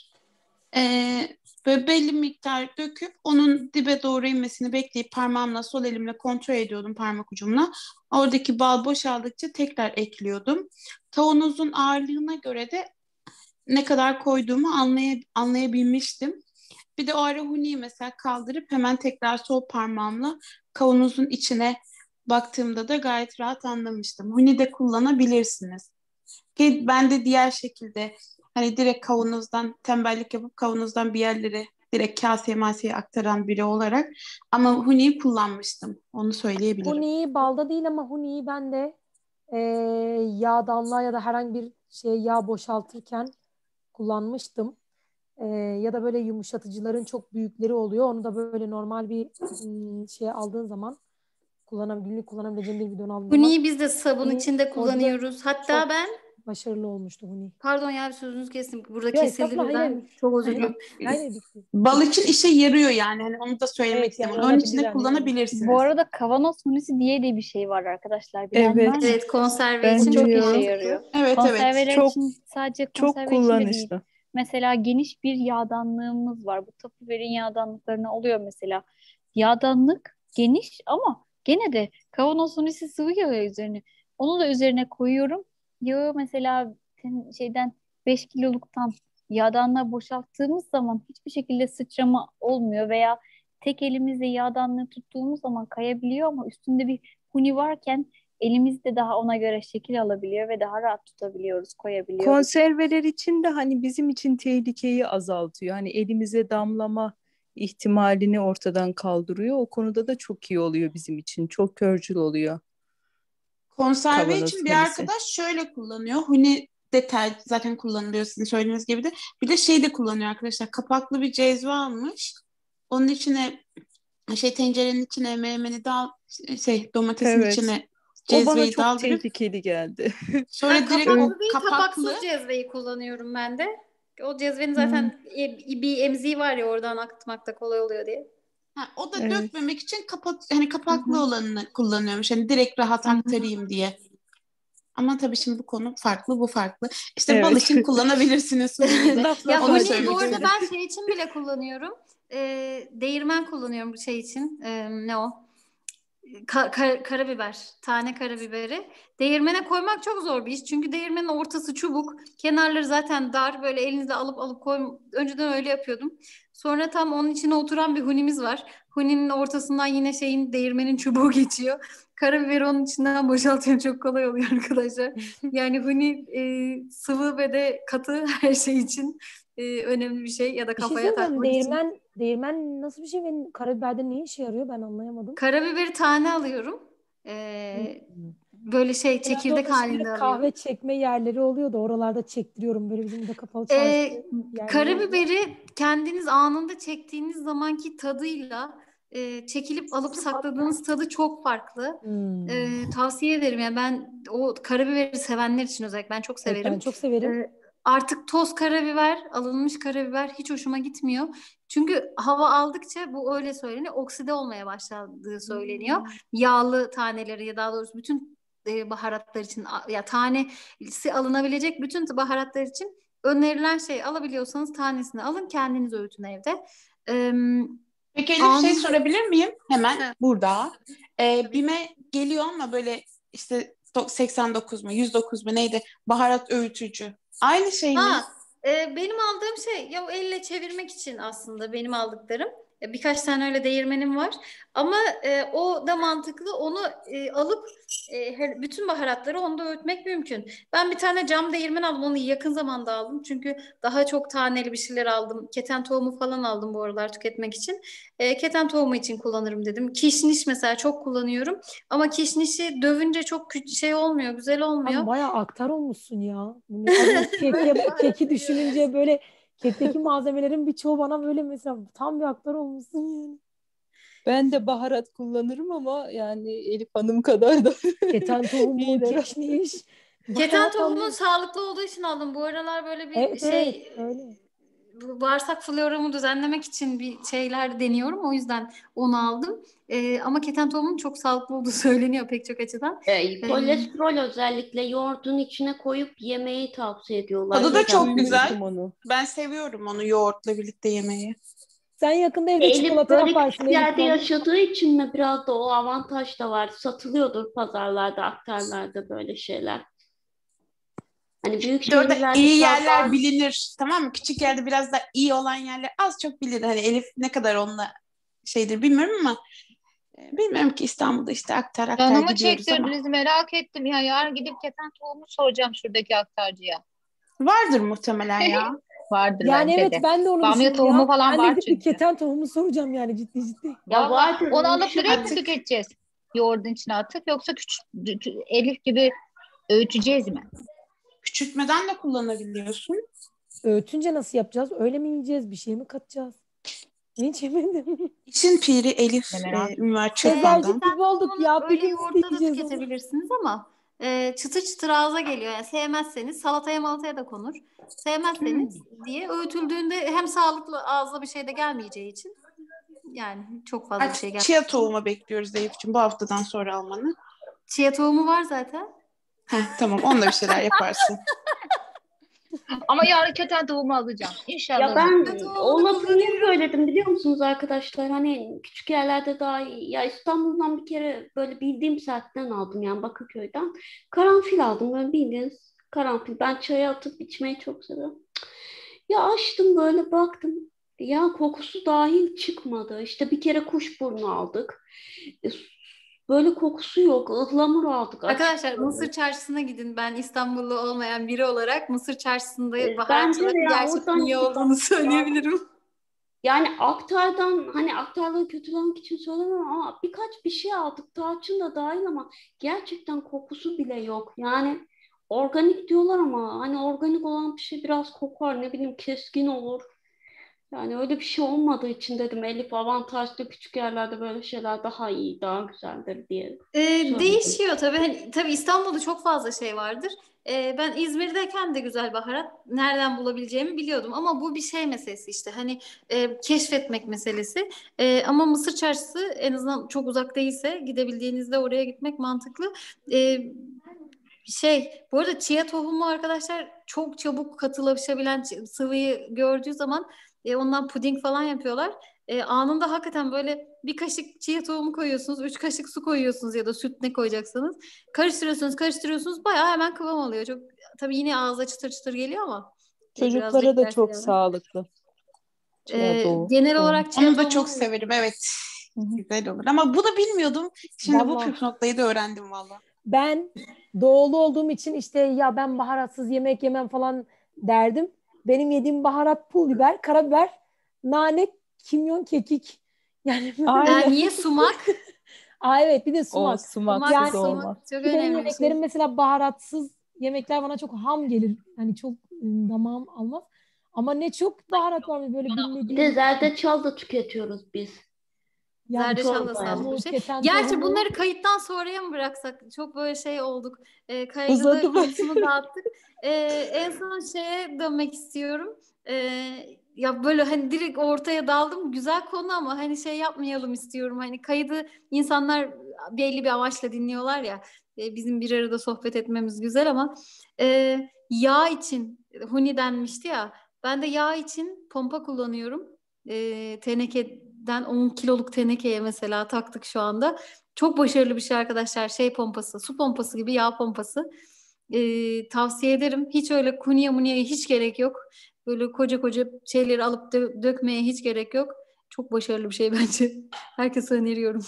E, Böyle belli miktar döküp onun dibe doğru inmesini bekleyip parmağımla sol elimle kontrol ediyordum parmak ucumla. Oradaki bal boşaldıkça tekrar ekliyordum. Kavanozun ağırlığına göre de ne kadar koyduğumu anlay- anlayabilmiştim. Bir de o ara huniyi mesela kaldırıp hemen tekrar sol parmağımla kavanozun içine baktığımda da gayet rahat anlamıştım. Huni de kullanabilirsiniz. Ki ben de diğer şekilde hani direkt kavanozdan tembellik yapıp kavanozdan bir yerlere direkt kaseye maseye aktaran biri olarak ama huniyi kullanmıştım. Onu söyleyebilirim. Huniyi balda değil ama huniyi ben de e, yağdanlığa ya da herhangi bir şey yağ boşaltırken kullanmıştım. E, ya da böyle yumuşatıcıların çok büyükleri oluyor. Onu da böyle normal bir ım, şey aldığın zaman kullanam, günlük kullanabileceğin bir bidon aldığın zaman Huniyi biz de sabun huni içinde orada kullanıyoruz. Hatta çok ben başarılı olmuştu huni. pardon ya sözünüzü kestim. Burada Yok kesildi estağfurullah, hayır, birden. hayır. Çok özür Hayır, dilerim. hayır, bitti. Bal için işe yarıyor yani. Hani onu da söylemek Evet, istedim. yani Onun olabilir içinde hani. kullanabilirsiniz. Bu arada kavanoz hunisi diye de bir şey var arkadaşlar. Bilen Evet. var mı? Evet, konserve Ben O için çok işe mantıklı. yarıyor. Evet evet. Konserveler Çok- için sadece Çok konserve için de değil. kullanışlı. Mesela geniş bir yağdanlığımız var. Bu Tupperware'in yağdanlıklarına oluyor mesela. Yağdanlık geniş ama gene de kavanoz hunisi sıvı yağ üzerine. Onu da üzerine koyuyorum. Yağı mesela ten- şeyden beş kiloluktan yağdanlığa boşalttığımız zaman hiçbir şekilde sıçrama olmuyor veya tek elimizle yağdanlığı tuttuğumuz zaman kayabiliyor ama üstünde bir huni varken elimiz de daha ona göre şekil alabiliyor ve daha rahat tutabiliyoruz, koyabiliyoruz. Konserveler için de hani bizim için tehlikeyi azaltıyor. Hani elimize damlama ihtimalini ortadan kaldırıyor. O konuda da çok iyi oluyor bizim için. Çok körcül oluyor. Konserve Kavanoz için bir hunisi. arkadaş şöyle kullanıyor. Huni detay zaten kullanılıyor sizin söylediğiniz gibi de. Bir de şey de kullanıyor arkadaşlar. Kapaklı bir cezve almış. Onun içine şey tencerenin içine menemeni dal şey domatesin Evet. içine O bana cezveyi çok daldırıp tehlikeli geldi. sonra Ben direkt o kapaklı değil, kapaklı kapaksız cezveyi kullanıyorum ben de. O cezvenin zaten e- bir emziği var ya, oradan akıtmakta kolay oluyor diye. ha, o da Evet. dökmemek için kapak hani kapaklı Hı hı. olanını kullanıyormuş. Hani direkt rahat Hı hı. aktarayım diye. Ama tabii şimdi bu konu farklı, bu farklı. İşte bal Evet. için kullanabilirsiniz huniyi de. Laf Ya laf Onu huni söylemek bu arada istedim. ben şey için bile kullanıyorum. Ee, değirmen kullanıyorum bu şey için. Ee, ne o? Ka- kar- karabiber. Tane karabiberi. Değirmene koymak çok zor bir iş. Çünkü değirmenin ortası çubuk. Kenarları zaten dar. Böyle elinizle alıp alıp koy. Önceden öyle yapıyordum. Sonra tam onun içine oturan bir hunimiz var. Huninin ortasından yine şeyin değirmenin çubuğu geçiyor. Karabiberi onun içinden boşaltıyorum. Çok kolay oluyor arkadaşlar. Yani huni e, sıvı ve de katı her şey için e, önemli bir şey. Ya da Bir şey kafaya söyleyeceğim. takmak için. Değirmen, değirmen nasıl bir şey ve karabiberde ne işe yarıyor ben anlayamadım. Karabiberi tane alıyorum. Ee, böyle şey Genelde çekirdek orada halinde şimdi alıyorum. kahve çekme yerleri oluyor da oralarda çektiriyorum. Böyle bizim de kapalı çarşı Ee, yerleri oluyor. karabiberi kendiniz anında çektiğiniz zamanki tadıyla e, çekilip alıp sakladığınız tadı çok farklı. Hmm. Ee, tavsiye ederim. Yani ben o karabiberi sevenler için özellikle ben çok Evet, severim. ben çok severim. Ee, artık toz karabiber, alınmış karabiber hiç hoşuma gitmiyor. Çünkü hava aldıkça bu öyle söyleniyor. Okside olmaya başladığı söyleniyor. Hmm. Yağlı taneleri ya daha doğrusu bütün e, baharatlar için a- ya tanesi alınabilecek bütün baharatlar için önerilen şey, alabiliyorsanız tanesini alın, kendiniz öğütün evde. Ee, Peki Elif şey anında sorabilir miyim? Hemen He, burada. Ee, tabii. BİM'e geliyor ama böyle işte seksen dokuz mu yüz dokuz mu neydi? Baharat öğütücü. Aynı şey mi? Ha, e, benim aldığım şey ya o elle çevirmek için aslında benim aldıklarım. E, Birkaç tane öyle değirmenim var. Ama e, o da mantıklı. Onu e, alıp e, her- bütün baharatları onda öğütmek mümkün. Ben bir tane cam değirmen aldım. Onu yakın zamanda aldım. Çünkü daha çok taneli bir şeyler aldım. Keten tohumu falan aldım bu aralar tüketmek için. E, keten tohumu için kullanırım dedim. Kişniş mesela çok kullanıyorum. Ama kişnişi dövünce çok kü- şey olmuyor, güzel Sen olmuyor. bayağı aktar olmuşsun ya. Bunu az önce keke, keki düşününce böyle kekteki malzemelerin birçoğu bana böyle mesela tam bir aktar olmuşsun yani. Ben de baharat kullanırım ama yani Elif Hanım kadar da Keten tohumu, iyiler. kişniş. Keten Bayağı tohumu anladım. sağlıklı olduğu için aldım. Bu aralar böyle bir Evet şey evet öyle. bu bağırsak floramı düzenlemek için bir şeyler deniyorum. O yüzden onu aldım. Ee, ama keten tohumunun çok sağlıklı olduğu söyleniyor pek çok açıdan. E, Ee, kolesterol özellikle yoğurdun içine koyup yemeyi tavsiye ediyorlar. Tadı da Evet, çok güzel. duymuştum onu. Ben seviyorum onu yoğurtla birlikte yemeyi. Sen yakında evde Elif çikolata böyle yaparsın küçük Elif yerde Hanım. yaşadığı için mi biraz da o avantaj da var. Satılıyordur pazarlarda, aktarlarda böyle şeyler. Hani büyük Bir de orada şehirlerde iyi biraz yerler daha bilinir. Tamam mı? Küçük yerde biraz da iyi olan yerler az çok bilinir. Hani Elif ne kadar onunla şeydir bilmiyorum ama e, bilmiyorum ki İstanbul'da işte aktar aktar Canımı gidiyoruz ama çektirdiniz, merak ettim ya. Yarın gidip keten tohumu soracağım şuradaki aktarcıya. vardır muhtemelen ya. Vardır Yani bence evet de. ben de onu Bamya düşündüm tohumu ya. falan Ben de var gidip bir çünkü. keten tohumu soracağım yani ciddi ciddi. ya Valla vardır onu alıp Nurşin direkt mi Artık tüketeceğiz? Yoğurdun içine atıp yoksa küçük Elif gibi öğüteceğiz mi? küçültmeden de kullanabiliyorsun. Öğütünce nasıl yapacağız? Öyle mi yiyeceğiz? Bir şey mi katacağız? Hiç yemedim. İşin piri Elif Ne e, merak ettim. Ünver Ee, Çırpman'dan. Ezbercik gibi olduk tohumunu ya. Bir öyle gün biz de yoğurtta da yiyeceğiz onu. tüketebilirsiniz ama e, çıtır çıtır ağza geliyor. Yani sevmezseniz salataya malataya da konur. Sevmezseniz diye öğütüldüğünde hem sağlıklı ağza bir şey de gelmeyeceği için yani çok fazla bir şey Artık gelmez. chia tohumu bekliyoruz Elif'ciğim bu haftadan sonra almanı. Chia tohumu var zaten. Heh, tamam onunla bir şeyler yaparsın. Ama yarın keten tohumu alacağım. İnşallah ya ben alacağım. Chia tohumunu o lafı niye kullanıyorum. söyledim biliyor musunuz arkadaşlar? Hani küçük yerlerde daha iyi. Ya İstanbul'dan bir kere böyle bildiğim saatten aldım yani Bakırköy'den. Karanfil aldım böyle bildiğiniz karanfil. Ben çaya atıp içmeyi çok seviyorum. Ya açtım böyle baktım. Ya kokusu dahil çıkmadı. İşte bir kere kuşburnu aldık. E, Böyle kokusu yok. Ihlamur aldık açık Arkadaşlar Mısır böyle. Çarşısı'na gidin. Ben İstanbullu olmayan biri olarak Mısır Çarşısı'nda E, Bence de baharatçıların ya gerçekten oradan iyi işte olduğunu bak ya. söyleyebilirim. Yani aktardan hani aktarları kötülemek için söylemem ama birkaç bir şey aldık. Tarçın da dahil ama gerçekten kokusu bile yok. Yani organik diyorlar ama hani organik olan bir şey biraz kokar ne bileyim keskin olur. Yani öyle bir şey olmadığı için dedim Elif avantajlı küçük yerlerde böyle şeyler daha iyi, daha güzeldir diye Ee, söyledim. değişiyor tabii. Hani, tabii İstanbul'da çok fazla şey vardır. Ee, ben İzmir'deyken de güzel baharat nereden bulabileceğimi biliyordum. Ama bu bir şey meselesi işte. Hani e, keşfetmek meselesi. E, ama Mısır Çarşısı en azından çok uzak değilse gidebildiğinizde oraya gitmek mantıklı. E, Şey, bu arada chia tohumu arkadaşlar çok çabuk katılaşabilen çi- sıvıyı gördüğü zaman e, ondan puding falan yapıyorlar. E, anında hakikaten böyle bir kaşık chia tohumu koyuyorsunuz, üç kaşık su koyuyorsunuz ya da süt ne koyacaksanız. Karıştırıyorsunuz, karıştırıyorsunuz. Bayağı hemen kıvam alıyor. Çok tabii yine ağza çıtır çıtır geliyor ama e, biraz Çocuklara da beklersek çok evet. sağlıklı. Chia E, doğu. genel tohum. olarak chia Onu da tohumu çok severim evet. Güzel olur ama bu da bilmiyordum. Şimdi bu Vallahi püf noktayı da öğrendim valla. ben doğulu olduğum için işte ya ben baharatsız yemek yemem falan derdim. Benim yediğim baharat pul biber, karabiber, nane, kimyon, kekik. Yani böyle. E, Aynen. niye sumak? Aa evet bir de O sumak. sumaksız Sumak, Yani olmaz. sumak çok ki benim önemli bir şey. yemeklerim mesela baharatsız yemekler bana çok ham gelir. Hani çok ım, damağım almaz. Ama ne çok baharat var böyle Bir de bilmediğim. zerdeçal da tüketiyoruz biz. Yani Zerdeçal da Çorbaya. sağlıklı bir şey. keten Gerçi tohumu. bunları kayıttan sonraya mı bıraksak? Çok böyle şey olduk. E, kaygılı Uzadı mı? konusunu dağıttık. E, en son şeye dönmek istiyorum. E, ya böyle hani direkt ortaya daldım. Güzel konu ama hani şey yapmayalım istiyorum. Hani kaydı insanlar belli bir amaçla dinliyorlar ya. E, bizim bir arada sohbet etmemiz güzel ama e, yağ için huni denmişti ya. Ben de yağ için pompa kullanıyorum. E, teneke tenekeden on kiloluk tenekeye mesela taktık şu anda. Çok başarılı bir şey arkadaşlar. Şey pompası, su pompası gibi yağ pompası. Ee, tavsiye ederim. Hiç öyle kuniye muniye hiç gerek yok. Böyle koca koca şeyleri alıp dö- dökmeye hiç gerek yok. Çok başarılı bir şey bence. Herkese öneriyorum.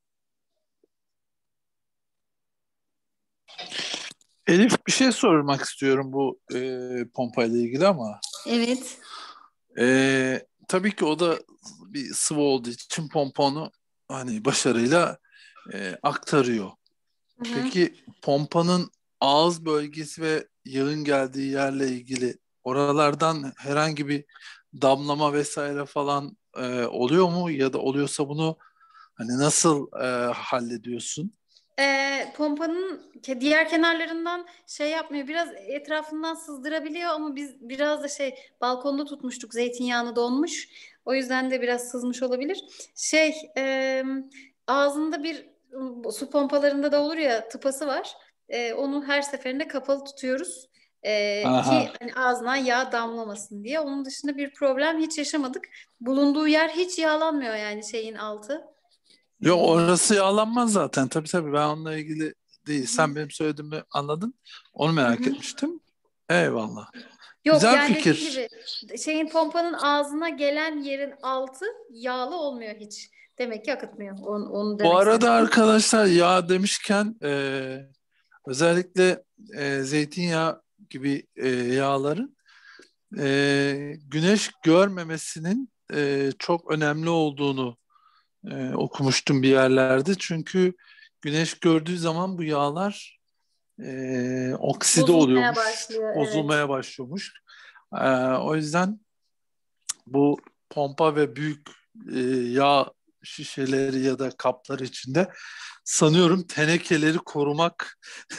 Elif, bir şey sormak istiyorum bu e, pompa ile ilgili ama. Evet. E, tabii ki o da bir sıvı olduğu için pomponu hani başarıyla e, aktarıyor. Hı hı. Peki pompanın ağız bölgesi ve yağın geldiği yerle ilgili oralardan herhangi bir damlama vesaire falan e, oluyor mu? Ya da oluyorsa bunu hani nasıl e, hallediyorsun? Ee, pompanın ke- diğer kenarlarından şey yapmıyor. Biraz etrafından sızdırabiliyor ama biz biraz da şey balkonda tutmuştuk. Zeytinyağını donmuş. O yüzden de biraz sızmış olabilir. Şey e, ağzında bir su pompalarında da olur ya tıpası var. E, onu her seferinde kapalı tutuyoruz. E, ki Aha. hani ağzına yağ damlamasın diye. Onun dışında bir problem hiç yaşamadık. Bulunduğu yer hiç yağlanmıyor yani şeyin altı. Yok, orası yağlanmaz zaten. Tabii tabii, ben onunla ilgili değil. Sen benim söylediğimi anladın. Onu merak Hı hı. etmiştim. Eyvallah. Yok Güzel yani dediğim fikir. gibi şeyin pompanın ağzına gelen yerin altı yağlı olmuyor hiç. Demek ki akıtmıyor. Onu, onu Bu demek arada istedim. arkadaşlar, yağ demişken e, özellikle e, zeytinyağı gibi e, yağların e, güneş görmemesinin e, çok önemli olduğunu e, okumuştum bir yerlerde. Çünkü güneş gördüğü zaman bu yağlar e, okside Bozulmaya oluyormuş, başlıyor. Evet. bozulmaya başlıyormuş. E, o yüzden bu pompa ve büyük e, yağ şişeleri ya da kaplar içinde sanıyorum tenekeleri korumak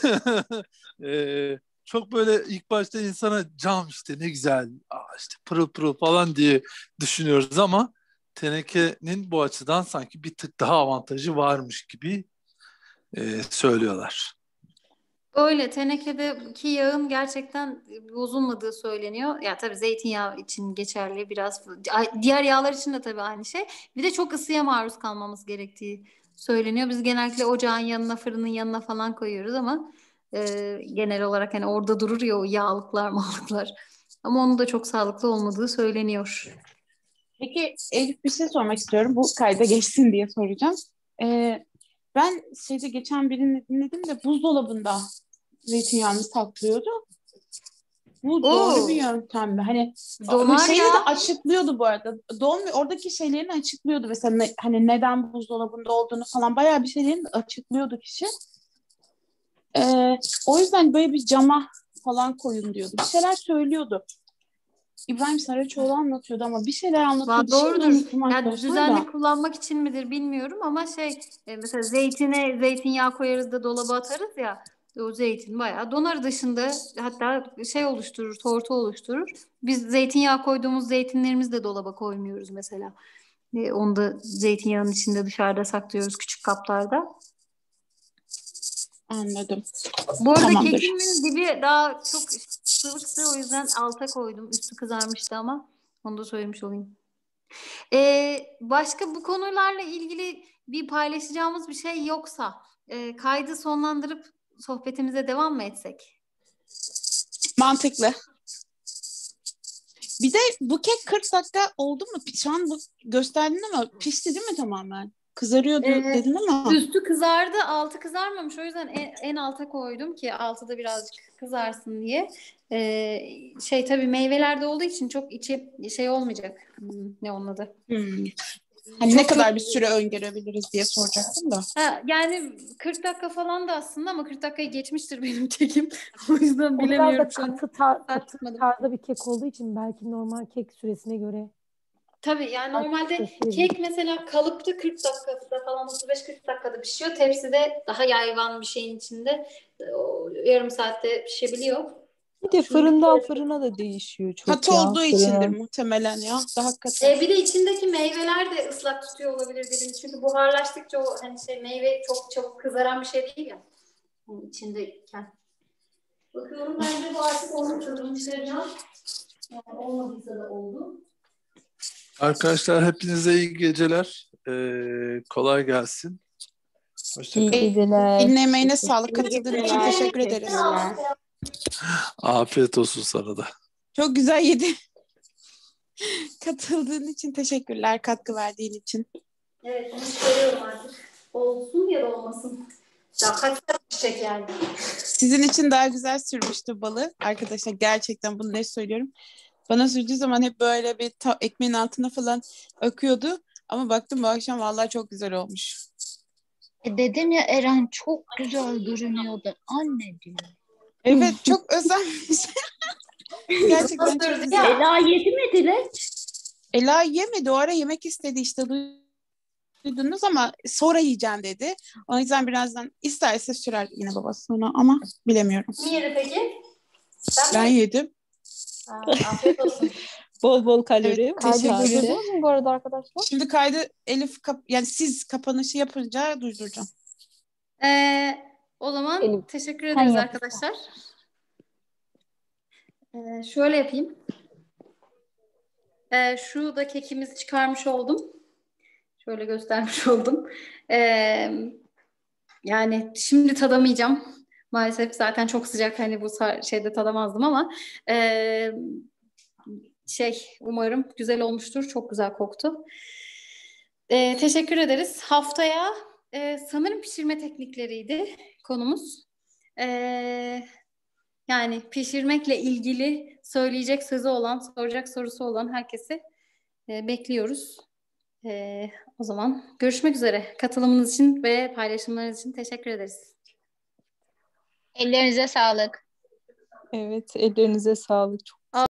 e, çok böyle ilk başta insana cam işte ne güzel, aa işte pırıl pırıl falan diye düşünüyoruz ama tenekenin bu açıdan sanki bir tık daha avantajı varmış gibi e, söylüyorlar. Öyle tenekedeki yağın gerçekten bozulmadığı söyleniyor. Ya tabii zeytinyağı için geçerli biraz. Diğer yağlar için de tabii aynı şey. Bir de çok ısıya maruz kalmamız gerektiği söyleniyor. Biz genellikle ocağın yanına, fırının yanına falan koyuyoruz ama e, genel olarak hani orada durur ya o yağlıklar, mağlıklar. Ama onun da çok sağlıklı olmadığı söyleniyor. Peki Elif, bir şey sormak istiyorum. Bu kayda geçsin diye soracağım. Ee, ben şeyde geçen birini dinledim de buzdolabında zeytinyağını saklıyordu. Bu doğru bir Oo, yöntem mi? Hani ama donar şeyini ya. de açıklıyordu bu arada. Dolmuyor. Oradaki şeylerini açıklıyordu. Mesela ne- hani neden buzdolabında olduğunu falan bayağı bir şeylerini de açıklıyordu kişi. Ee, o yüzden böyle bir cama falan koyun diyordu. Bir şeyler söylüyordu. İbrahim Saraçoğlu anlatıyordu ama bir şeyler Va- anlatıyordu. Şimdi Doğrudur. unuttum Ya arkadaşlar düzenli da. kullanmak için midir bilmiyorum ama şey e, mesela zeytine zeytinyağı koyarız da dolaba atarız ya o zeytin bayağı donar dışında hatta şey oluşturur, tortu oluşturur. Biz zeytinyağı koyduğumuz zeytinlerimizi de dolaba koymuyoruz mesela. E, onu da zeytinyağının içinde dışarıda saklıyoruz küçük kaplarda. Anladım. Bu arada Tamamdır. kekimin dibi daha çok sıvıktı o yüzden alta koydum. Üstü kızarmıştı ama onu da söylemiş olayım. Ee, başka bu konularla ilgili bir paylaşacağımız bir şey yoksa e, kaydı sonlandırıp sohbetimize devam mı etsek? Mantıklı. Bir de bu kek kırk dakika oldu mu? Şu an bu gösterdin ama pişti değil mi tamamen? Kızarıyor diyor- Ee, dedin ama. üstü kızardı, altı kızarmamış. O yüzden en, en alta koydum ki altı da birazcık kızarsın diye. Ee, şey tabii meyvelerde olduğu için çok içi şey olmayacak. Hmm, ne onun adı? Hmm. Hani Çok ne kadar çok bir süre öngörebiliriz diye soracaktım da. ha, yani kırk dakika falan da aslında ama kırk dakikayı geçmiştir benim kekim. O yüzden O biraz bilemiyorum da şu an. katı, tar- katı Tartışmadım. tarzda bir kek olduğu için belki normal kek süresine göre Tabii yani fark normalde gösterebilir. kek mesela kalıpta kırk dakikada falan otuz beş kırk dakikada pişiyor. Tepside daha yayvan bir şeyin içinde o, yarım saatte pişebiliyor. Bir de Şunu bir fırından kere- fırına da değişiyor çok Katı ya. olduğu içindir Fırının. muhtemelen ya. Daha katı. E, bir de içindeki meyveler de ıslak tutuyor olabilir dedim. Çünkü buharlaştıkça o hani şey meyve çok çabuk kızaran bir şey değil ya. Onun içindeyken. Bakıyorum ben de bu artık onun tadını çıkaracağım. Yani olmadıysa da oldu. Arkadaşlar hepinize iyi geceler. Ee, kolay gelsin. İyi Hoşçakalın. geceler. Eline emeğine sağlık. Katıldığın için teşekkür ederiz. Afiyet olsun sana da. Çok güzel yedi. Katıldığın için teşekkürler. Katkı verdiğin için. Evet, bunu söylüyorum artık. Olsun ya da olmasın. Ya kaç saat çiçek yani. Sizin için daha güzel sürmüştü balı. Arkadaşlar gerçekten bunu ne söylüyorum. Bana sürdüğü zaman hep böyle bir ta- ekmeğin altına falan akıyordu. Ama baktım bu akşam vallahi çok güzel olmuş. E dedim ya Eren çok güzel görünüyordu. Anne diyor. Evet çok özenmiş. Gerçekten çok güzel. Ela yedi mi Dilek? Ela yemedi. O ara yemek istedi işte. Duydunuz ama sonra yiyeceğim dedi. O yüzden birazdan isterse sürer yine babası sonra ama bilemiyorum. Kim yedi peki? Sen Ben mi? yedim. Ha, afiyet olsun. Bol bol kalori. Evet, bol kaydı kalori. durdurdunuz mu bu arada arkadaşlar? Şimdi kaydı Elif kap yani siz kapanışı yapınca durduracağım. Ee, o zaman Elif, teşekkür sen ederiz yap. arkadaşlar. Ee, şöyle yapayım. Ee, şu da kekimizi çıkarmış oldum. Şöyle göstermiş oldum. Ee, yani şimdi tadamayacağım. Maalesef zaten çok sıcak, hani bu şeyde tadamazdım ama e, şey umarım güzel olmuştur. Çok güzel koktu. E, teşekkür ederiz. Haftaya e, sanırım pişirme teknikleriydi konumuz. E, yani pişirmekle ilgili söyleyecek sözü olan, soracak sorusu olan herkesi e, bekliyoruz. E, o zaman görüşmek üzere. Katılımınız için ve paylaşımlarınız için teşekkür ederiz. Ellerinize sağlık. Evet, ellerinize sağlık. Çok